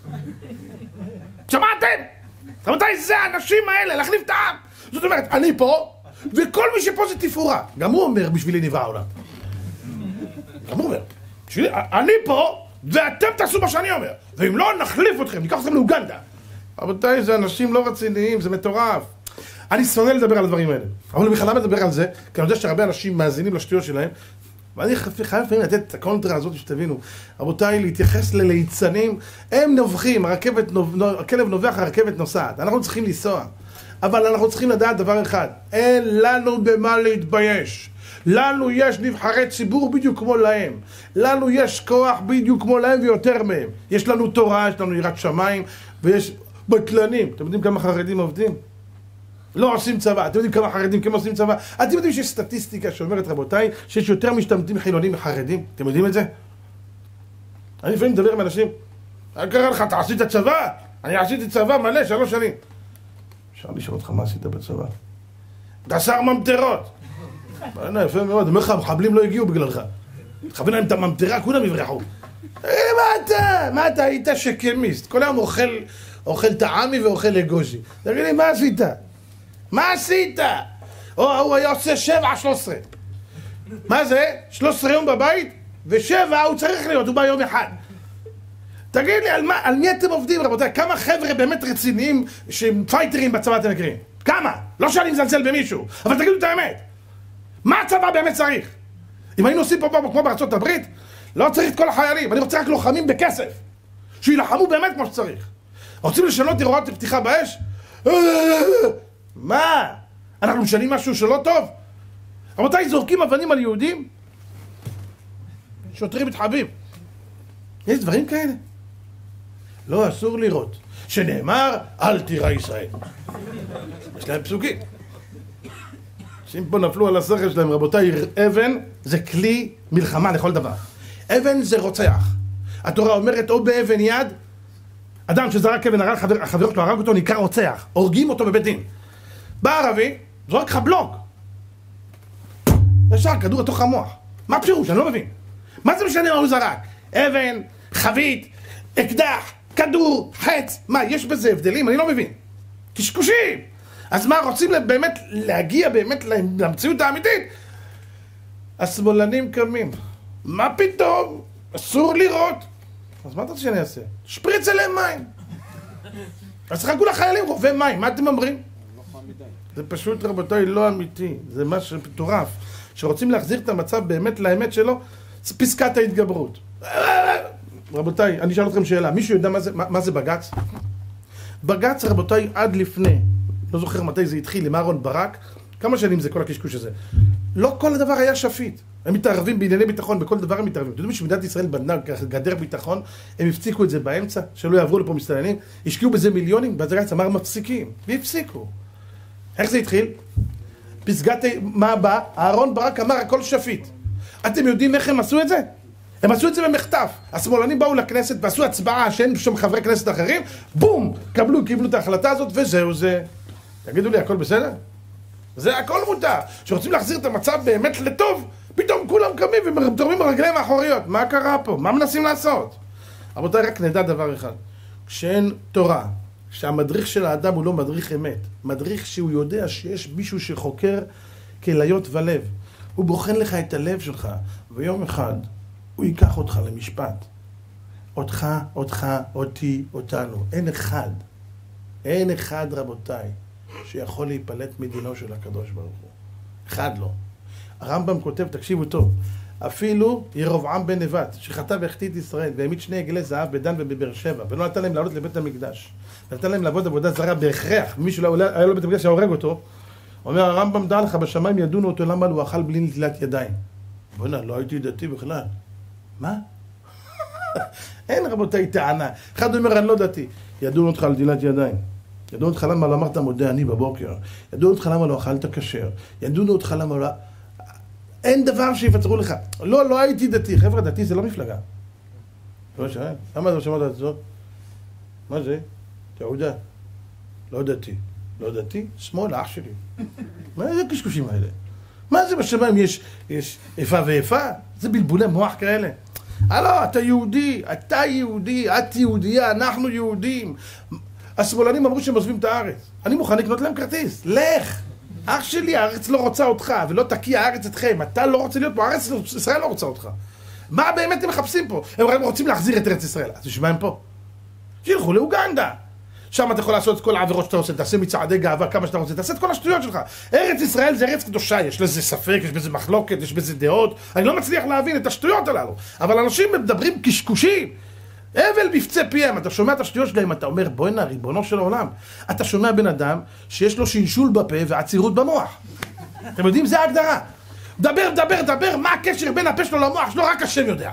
Speaker 1: שמעתם? רבותיי, זה האנשים האלה, להחליף את העם. זאת אומרת, אני פה, וכל מי שפה זה תפאורה. גם הוא אומר, בשבילי נברא העולם. גם הוא אומר, אני פה, ואתם תעשו מה שאני אומר. ואם לא, נחליף אתכם, ניקח אתכם לאוגנדה. רבותיי, זה אנשים לא רציניים, זה מטורף. אני שונא לדבר על הדברים האלה. אבל בכלל למה לדבר על זה? כי אני יודע שהרבה אנשים מאזינים לשטויות שלהם, ואני חייב לפעמים לתת את הקונטרה הזאת שתבינו. רבותיי, להתייחס לליצנים, הם נובחים, הכלב נובח, הרכבת נוסעת. אנחנו צריכים לנסוע. אבל אנחנו צריכים לדעת דבר אחד, אין לנו במה להתבייש. לנו יש נבחרי ציבור בדיוק כמו להם. לנו יש כוח בדיוק כמו להם ויותר מהם. יש לנו תורה, יש לנו יראת שמיים, ויש בטלנים. אתם יודעים כמה חרדים עובדים? לא עושים צבא. אתם יודעים כמה חרדים כמה עושים צבא? אתם יודעים שיש סטטיסטיקה שאומרת, רבותיי, שיש יותר משתמטים חילונים מחרדים? אתם יודעים את זה? אני לפעמים מדבר עם אנשים, אני קרא לך, אתה עשית צבא? אני עשיתי צבא מלא 3 שנים. אפשר לשאול אותך מה עשית בצבא? אתה שר ממטרות. יפה מאוד, אומר לך, המחבלים לא הגיעו בגללך. תכוון להם את הממטרה, כולם יברחו. מה אתה היית שקמיסט? כל היום אוכל טעמי ואוכל אגוז'י. תגיד לי, מה עשית? מה עשית? הוא היה עושה 7-13. מה זה? 13 יום בבית, ו7 הוא צריך להיות, הוא בא יום אחד. תגיד לי, על מי אתם עובדים, רבותיי? כמה חבר'ה באמת רציניים שהם פייטרים בצבא אתם מכירים? כמה? לא שאני מזלזל במישהו, אבל תגידו את האמת. מה הצבא באמת צריך? אם היינו עושים פה כמו בארצות הברית, לא צריך את כל החיילים, אני רוצה רק לוחמים בכסף. שילחמו באמת כמו שצריך. רוצים לשנות הוראות פתיחה באש? מה? אנחנו משנים משהו שלא טוב? רבותיי, זורקים אבנים על יהודים? שוטרים מתחבאים. יש דברים כאלה? לא, אסור לראות. שנאמר, אל תירא ישראל. יש להם פסוקים. שאם פה נפלו על השכל שלהם, רבותיי, אבן זה כלי מלחמה לכל דבר. אבן זה רוצח. התורה אומרת, או באבן יד, אדם שזרק אבן הרג, החבר שלו הרג אותו, נקרא רוצח. הורגים אותו בבית דין. בא ערבי, זורק לך בלוק. ישר, כדור לתוך המוח. מה הפירוש? אני לא מבין. מה זה משנה מה הוא זרק? אבן, חבית, אקדח, כדור, חץ. מה, יש בזה הבדלים? אני לא מבין. קשקושים. אז מה, רוצים באמת להגיע באמת למציאות האמיתית? השמאלנים קמים. מה פתאום? אסור לראות. אז מה אתה רוצה שאני אעשה? שפריץ אליהם מים. אז תחכו לחיילים רובי מים, מה אתם אומרים? זה פשוט, רבותיי, לא אמיתי. זה משהו מטורף. שרוצים להחזיר את המצב באמת לאמת שלו, זה פסקת ההתגברות. רבותיי, אני אשאל אתכם שאלה. מישהו יודע מה זה בג"ץ? בג"ץ, רבותיי, עד לפני, לא זוכר מתי זה התחיל, עם אהרון ברק, כמה שנים זה כל הקשקוש הזה. לא כל הדבר היה שפיט. הם מתערבים בענייני ביטחון, בכל דבר הם מתערבים. אתם יודעים שמדינת ישראל בנה גדר ביטחון, הם הפסיקו את זה באמצע, שלא יעברו לפה מסתננים, השקיעו בזה מיליונים, בג"ץ אמר מפסיקים, והפסיקו. איך זה התחיל? פסגת, מה בא? אהרון ברק אמר הכל שפיט. אתם יודעים איך הם עשו את זה? הם עשו את זה במחטף. השמאלנים באו לכנסת ועשו הצבעה שאין שם חברי כנסת אחרים, בום! קיבלו את ההחלטה הזאת וזהו זה. תגידו לי, הכל בסדר? זה הכל מותר. שרוצים להחזיר את המצב באמת לטוב, פתאום כולם קמים ומתעוררים ברגליים האחוריות. מה קרה פה? מה מנסים לעשות? רבותיי, רק נדע דבר אחד. כשאין תורה, שהמדריך של האדם הוא לא מדריך אמת, מדריך שהוא יודע שיש מישהו שחוקר כליות ולב, הוא בוחן לך את הלב שלך, ויום אחד הוא ייקח אותך למשפט. אותך, אותי, אותנו. אין אחד רבותיי שיכול להיפלט מדינו של הקדוש ברוך הוא. אחד לא. הרמב"ם כותב, תקשיבו טוב, אפילו ירבעם בן נבט, שחטא והחטיא את ישראל, והעמיד 2 עגלי זהב בדן ובבאר שבע, ולא נתן להם לעלות לבית המקדש, ונתן להם לעבוד עבודה זרה בהכרח, מישהו היה לו בית המקדש שהורג אותו, אומר הרמב"ם, דע לך, בשמיים ידונו אותו למה הוא אכל בלי נטילת ידיים. בוא'נה, לא הייתי דתי בכלל. מה? אין רבותיי טענה. אחד אומר, אני לא דתי. ידונו אותך על נטילת ידיים. ידונו אותך למה לא אמרת מודה אני בבוקר. ידונו אותך למה לא אכלת כשר. ידונו אותך למה לא... אין דבר שיפצרו לך. לא הייתי דתי. חבר'ה, דתי זה לא מפלגה. לא שואל. למה אתה שמעת את זאת? מה זה? תעודה. לא דתי. לא דתי? שמאל, אח שלי. מה זה הקשקושים האלה? מה זה בשמיים יש איפה ואיפה? זה בלבולי מוח כאלה. לא, אתה יהודי, את יהודייה, אנחנו יהודים. השמאלנים אמרו שהם עוזבים את הארץ. אני מוכן לקנות להם כרטיס. לך! אח שלי, הארץ לא רוצה אותך, ולא תקיע הארץ אתכם. אתה לא רוצה להיות פה, הארץ ישראל לא רוצה אותך. מה באמת הם מחפשים פה? הם רוצים להחזיר את ארץ ישראל. אז בשביל מה הם פה? שילכו לאוגנדה. שם אתה יכול לעשות את כל העבירות שאתה עושה, תעשה מצעדי גאווה כמה שאתה רוצה, תעשה את כל השטויות שלך. ארץ ישראל זה ארץ קדושה, יש לזה ספק, יש בזה מחלוקת, יש בזה דעות. אני לא מצליח להבין את השטויות הללו. אבל אנשים מדברים קשקושים. אבל בפצי פיהם, אתה שומע את השטויות שלהם, אתה אומר, בוא'נה, ריבונו של העולם. אתה שומע בן אדם שיש לו שינשול בפה ועצירות במוח. אתם יודעים, זה ההגדרה. דבר, מה הקשר בין הפה שלו למוח שלו? רק השם יודע.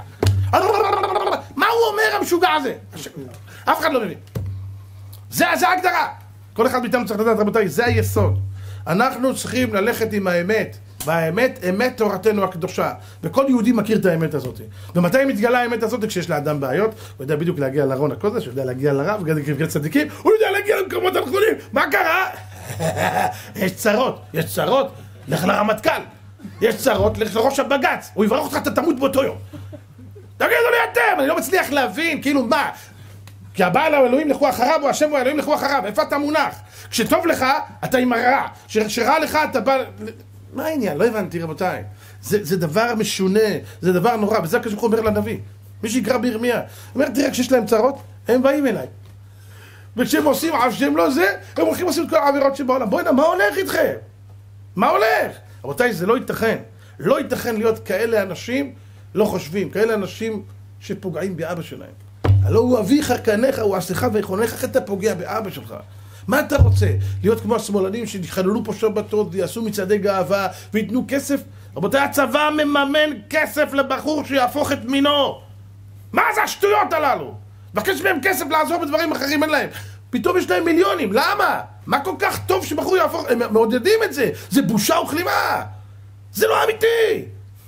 Speaker 1: מה הוא אומר המשוגע הזה? אף אחד לא מבין. זה ההגדרה. כל אחד מאיתנו צריך לדעת, רבותיי, זה היסוד. אנחנו צריכים ללכת עם האמת. והאמת, אמת תורתנו הקדושה. וכל יהודי מכיר את האמת הזאת. ומתי מתגלה האמת הזאת? כשיש לאדם בעיות, הוא יודע בדיוק להגיע לארון הקודש, הוא יודע להגיע לרב, הוא יודע להגיע לצדיקים, הוא יודע להגיע למקומות הנכונים. מה קרה? יש צרות, יש צרות, לך לרמטכ"ל. יש צרות, לך לראש הבג"ץ. הוא יברך אותך, אתה תמות באותו יום. תגידו לי אתם, אני לא מצליח להבין, כאילו מה? כי הבעל האלוהים לכו אחריו, או השם הוא האלוהים לכו אחריו, איפה אתה מונח? כשטוב לך, אתה עם הרע, כשרע לך, אתה בא... מה העניין? לא הבנתי רבותיי. זה דבר משונה, זה דבר נורא, וזה הקדוש ברוך הוא אומר לנביא. מי שיקרא בירמיה, הוא אומר, תראה, כשיש להם צרות, הם באים אליי. וכשהם עושים עב שהם לא זה, הם הולכים לעשות את כל העבירות שבעולם. בואי נה, מה הולך איתכם? מה הולך? רבותיי, זה לא ייתכן. לא ייתכן להיות כאלה אנשים לא חושבים, כאלה אנשים שפוגעים באבא שלהם. הלא הוא אביך כנך, הוא עשיך ויכונך, איך אתה פוגע באבא שלך? מה אתה רוצה? להיות כמו השמאלנים שיחללו פה שבתות ויעשו מצעדי גאווה ויתנו כסף? רבותיי, הצבא מממן כסף לבחור שיהפוך את מינו. מה זה השטויות הללו? מבקש מהם כסף לעזור בדברים אחרים, אין להם. פתאום יש להם מיליונים, למה? מה כל כך טוב שבחור יהפוך? הם מעודדים את זה, זה בושה וכלימה. זה לא אמיתי.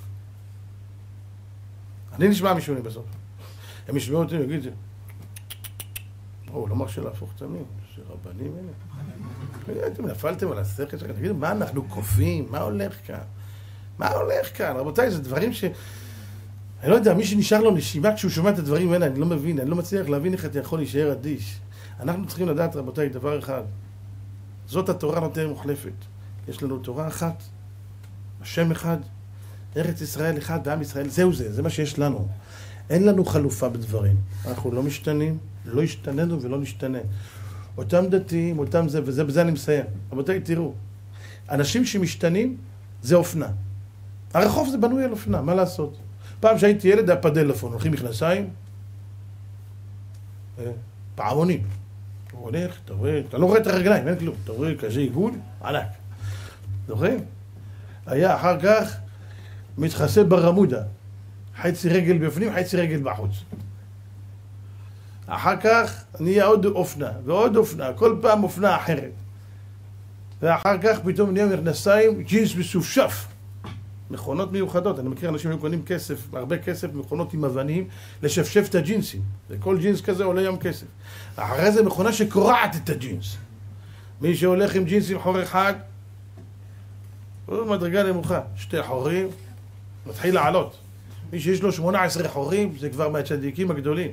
Speaker 1: אני נשמע מישוני בסוף. הם ישמעו אותי ויגיד את זה. הוא לא מרשה להפוך תמים, שרבנים אלה. אתם נפלתם על השכל שלכם, תגידו, מה אנחנו קופים? מה הולך כאן? מה הולך כאן? רבותיי, זה דברים ש... אני לא יודע, מי שנשאר לו נשימה כשהוא שומע את הדברים האלה, אני לא מבין, אני לא מצליח להבין איך אתה יכול להישאר אדיש. אנחנו צריכים לדעת, רבותיי, דבר אחד. זאת התורה נותנת מוחלפת. יש לנו תורה אחת, השם אחד, ארץ ישראל אחד ועם ישראל, זהו זה, זה מה שיש לנו. אין לנו חלופה בדברים. אנחנו לא משתנים, לא השתננו ולא נשתנה. אותם דתיים, אותם זה, וזה, בזה אני מסיים. רבותיי, תראו, אנשים שמשתנים, זה אופנה. הרחוב זה בנוי על אופנה, מה לעשות? פעם שהייתי ילד, היה פדלפון, הולכים מכנסיים, פעמונים. הוא הולך, אתה רואה, אתה לא רואה את הרגליים, אין כלום. אתה רואה כזה עיגול, ענק. זוכרים? היה אחר כך מתחסה ברמודה. חצי רגל בפנים, חצי רגל בחוץ. אחר כך נהיה עוד אופנה, ועוד אופנה, כל פעם אופנה אחרת. ואחר כך פתאום נהיה מכנסיים, ג'ינס מסופשף. מכונות מיוחדות, אני מכיר אנשים שקונים כסף, הרבה כסף, מכונות עם אבנים, לשפשף את הג'ינסים. וכל ג'ינס כזה עולה יום כסף. אחרי זה מכונה שקורעת את הג'ינס. מי שהולך עם ג'ינס עם חור אחד, הוא מדרגה נמוכה. 2 חורים, מתחיל לעלות. מי שיש לו 18 חורים, זה כבר מהצדיקים הגדולים.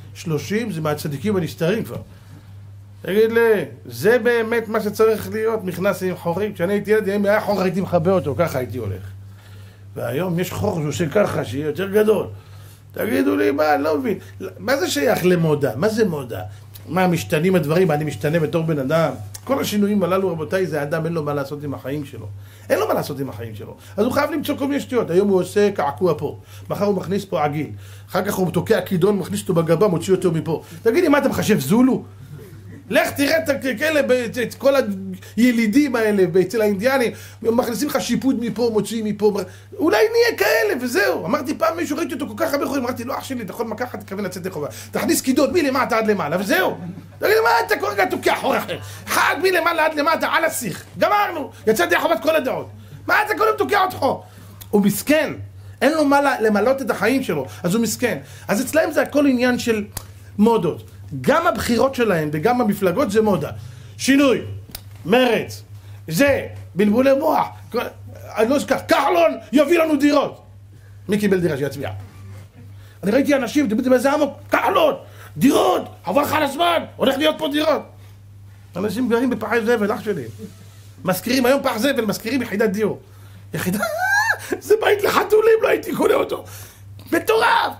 Speaker 1: 30 זה מהצדיקים הנסתרים כבר. תגיד לי, זה באמת מה שצריך להיות, מכנס עם חורים? כשאני הייתי ילד, אם היה חור הייתי מחבא אותו, ככה הייתי הולך. והיום יש חור שעושה ככה, שיהיה יותר גדול. תגידו לי, מה, אני לא מבין. מה זה שייך למודה? מה זה מודה? מה, משתנים הדברים? אני משתנה בתור בן אדם? כל השינויים הללו, רבותיי, זה אדם, אין לו מה לעשות עם החיים שלו. אין לו מה לעשות עם החיים שלו. אז הוא חייב למצוא כל מיני שטויות. היום הוא עושה קעקוע פה. מחר הוא מכניס פה עגיל. אחר כך הוא תוקע כידון, מכניס אותו בגבה, מוציא אותו מפה. תגידי, מה אתה מחשב זולו? לך תראה את כל הילידים האלה אצל האינדיאנים, מכניסים לך שיפוד מפה, מוציאים מפה, אולי נהיה כאלה וזהו. אמרתי פעם מישהו, ראיתי אותו כל כך הרבה חורים, אמרתי לו, אח שלי, אתה יכול מקחת, תכוון לצאת לחובה, תכניס כידות מלמטה עד למעלה וזהו. תגיד, מה אתה כל רגע תוקע חור אחר? אחד מלמעלה עד למטה על השיח, גמרנו, יצאתי לחובת כל הדעות. מה אתה כל תוקע עוד חור? הוא מסכן, אין לו מה למלות את החיים שלו, אז הוא מסכן. אז אצלהם זה הכל עניין של מודות. גם הבחירות שלהם וגם המפלגות זה מודה. שינוי, מרץ, זה, בלבולי מוח, אני לא אזכר, כחלון יביא לנו דירות. מי קיבל דירה שיצביע? אני ראיתי אנשים, אתם יודעים איזה עמוק, כחלון, דירות, עבר לך על הזמן, הולך להיות פה דירות. אנשים גרים בפחי זבל, אח שלי. מזכירים, היום פח זבל, מזכירים יחידת דיור. יחידה, זה בית לחתולים, לא הייתי קונה אותו. מטורף.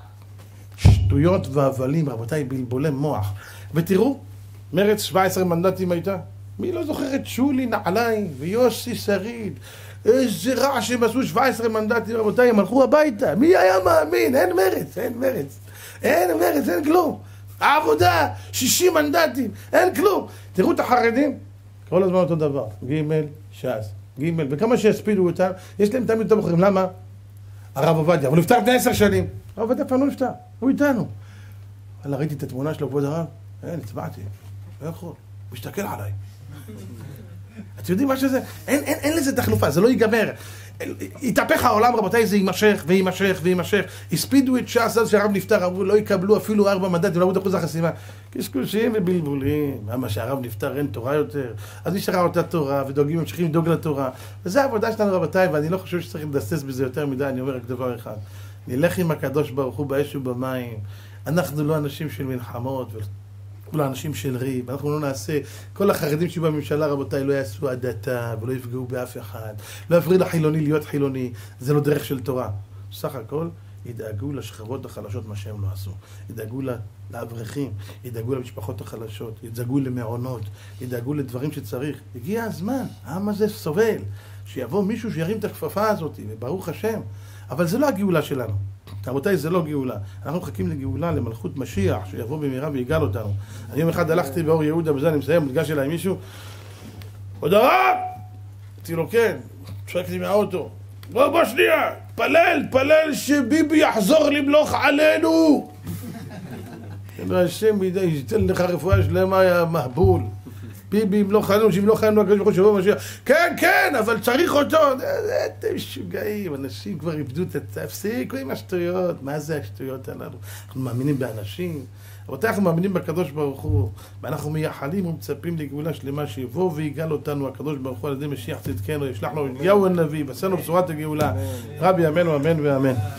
Speaker 1: שטויות והבלים, רבותיי, בלבולי מוח. ותראו, מרץ 17 מנדטים הייתה. מי לא זוכר את שולי נעליים ויוסי שריד? איזה רע שהם עשו 17 מנדטים, רבותיי, הם הלכו הביתה. מי היה מאמין? אין מרץ, אין מרץ. אין מרץ, אין כלום. העבודה, 60 מנדטים, אין כלום. תראו את החרדים, כל הזמן אותו דבר. ג' ש"ס, ג' וכמה שהספידו אותם, יש להם תמיד יותר בוחרים. למה? הרב עובדיה, אבל הוא נפטר לפני 10 שנים. הרב עובדיה פעם לא נפטר, הוא איתנו. אבל ראיתי את התמונה שלו, כבוד הרב, אין, הצבעתי, לא יכול, הוא מסתכל עליי. אתם יודעים מה שזה? אין לזה תחלופה, זה לא ייגמר. התהפך העולם, רבותיי, זה יימשך ויימשך ויימשך. הספידו את ש"ס, אז שהרב נפטר, אמרו, לא יקבלו אפילו 4 מנדטים, לא עבוד אחוז החסימה. קשקושים ובלבולים, למה שהרב נפטר אין תורה יותר, אז נשארה אותה תורה, ודואגים, ממשיכים לדאוג לתורה. וזה העבודה שלנו, רבותיי, ואני לא חושב שצריך לדסס בזה יותר מדי, אני אומר רק דבר אחד. נלך עם הקדוש ברוך הוא באש ובמים. אנחנו לא אנשים של מלחמות, ולא אנשים של ריב. אנחנו לא נעשה, כל החרדים שיהיו בממשלה, רבותיי, לא יעשו הדתה, ולא יפגעו באף אחד. לא יפריע לחילוני להיות חילוני. זה לא דרך של תורה. סך הכל, ידאגו לשכבות החלשות מה שהם לא עשו. ידאגו לאברכים, ידאגו למשפחות החלשות, ידאגו למעונות, ידאגו לדברים שצריך. הגיע הזמן, העם הזה סובל. שיבוא מישהו שירים את הכפפה הזאת, וברוך השם. אבל זה לא הגאולה שלנו. רבותיי, זה לא גאולה. אנחנו מחכים לגאולה, למלכות משיח, שיבוא במהרה ויגאל אותנו. אני יום אחד הלכתי באור יהודה, בזה אני מסיים, ניגש אליי מישהו, עוד הרב! אמרתי לו, כן, צועקתי מהאוטו. בוא שנייה, פלל שביבי יחזור למלוך עלינו! השם ייתן לך רפואה שלמה, יא מהבול. ביבי ימלוך עלינו, שימלוך עלינו הקדוש ברוך הוא שיבוא משיח. כן, אבל צריך אותו. אתם משוגעים, אנשים כבר איבדו את תפסיקו עם השטויות. מה זה השטויות הללו? אנחנו מאמינים באנשים, אבל אנחנו מאמינים בקדוש ברוך הוא, ואנחנו מייחלים ומצפים לגאולה שלמה שיבוא ויגאל אותנו הקדוש ברוך הוא על ידי משיח צדקנו, ישלח לו אליהו הנביא, בשנו בשורת הגאולה. רבי אמן ואמן ואמן.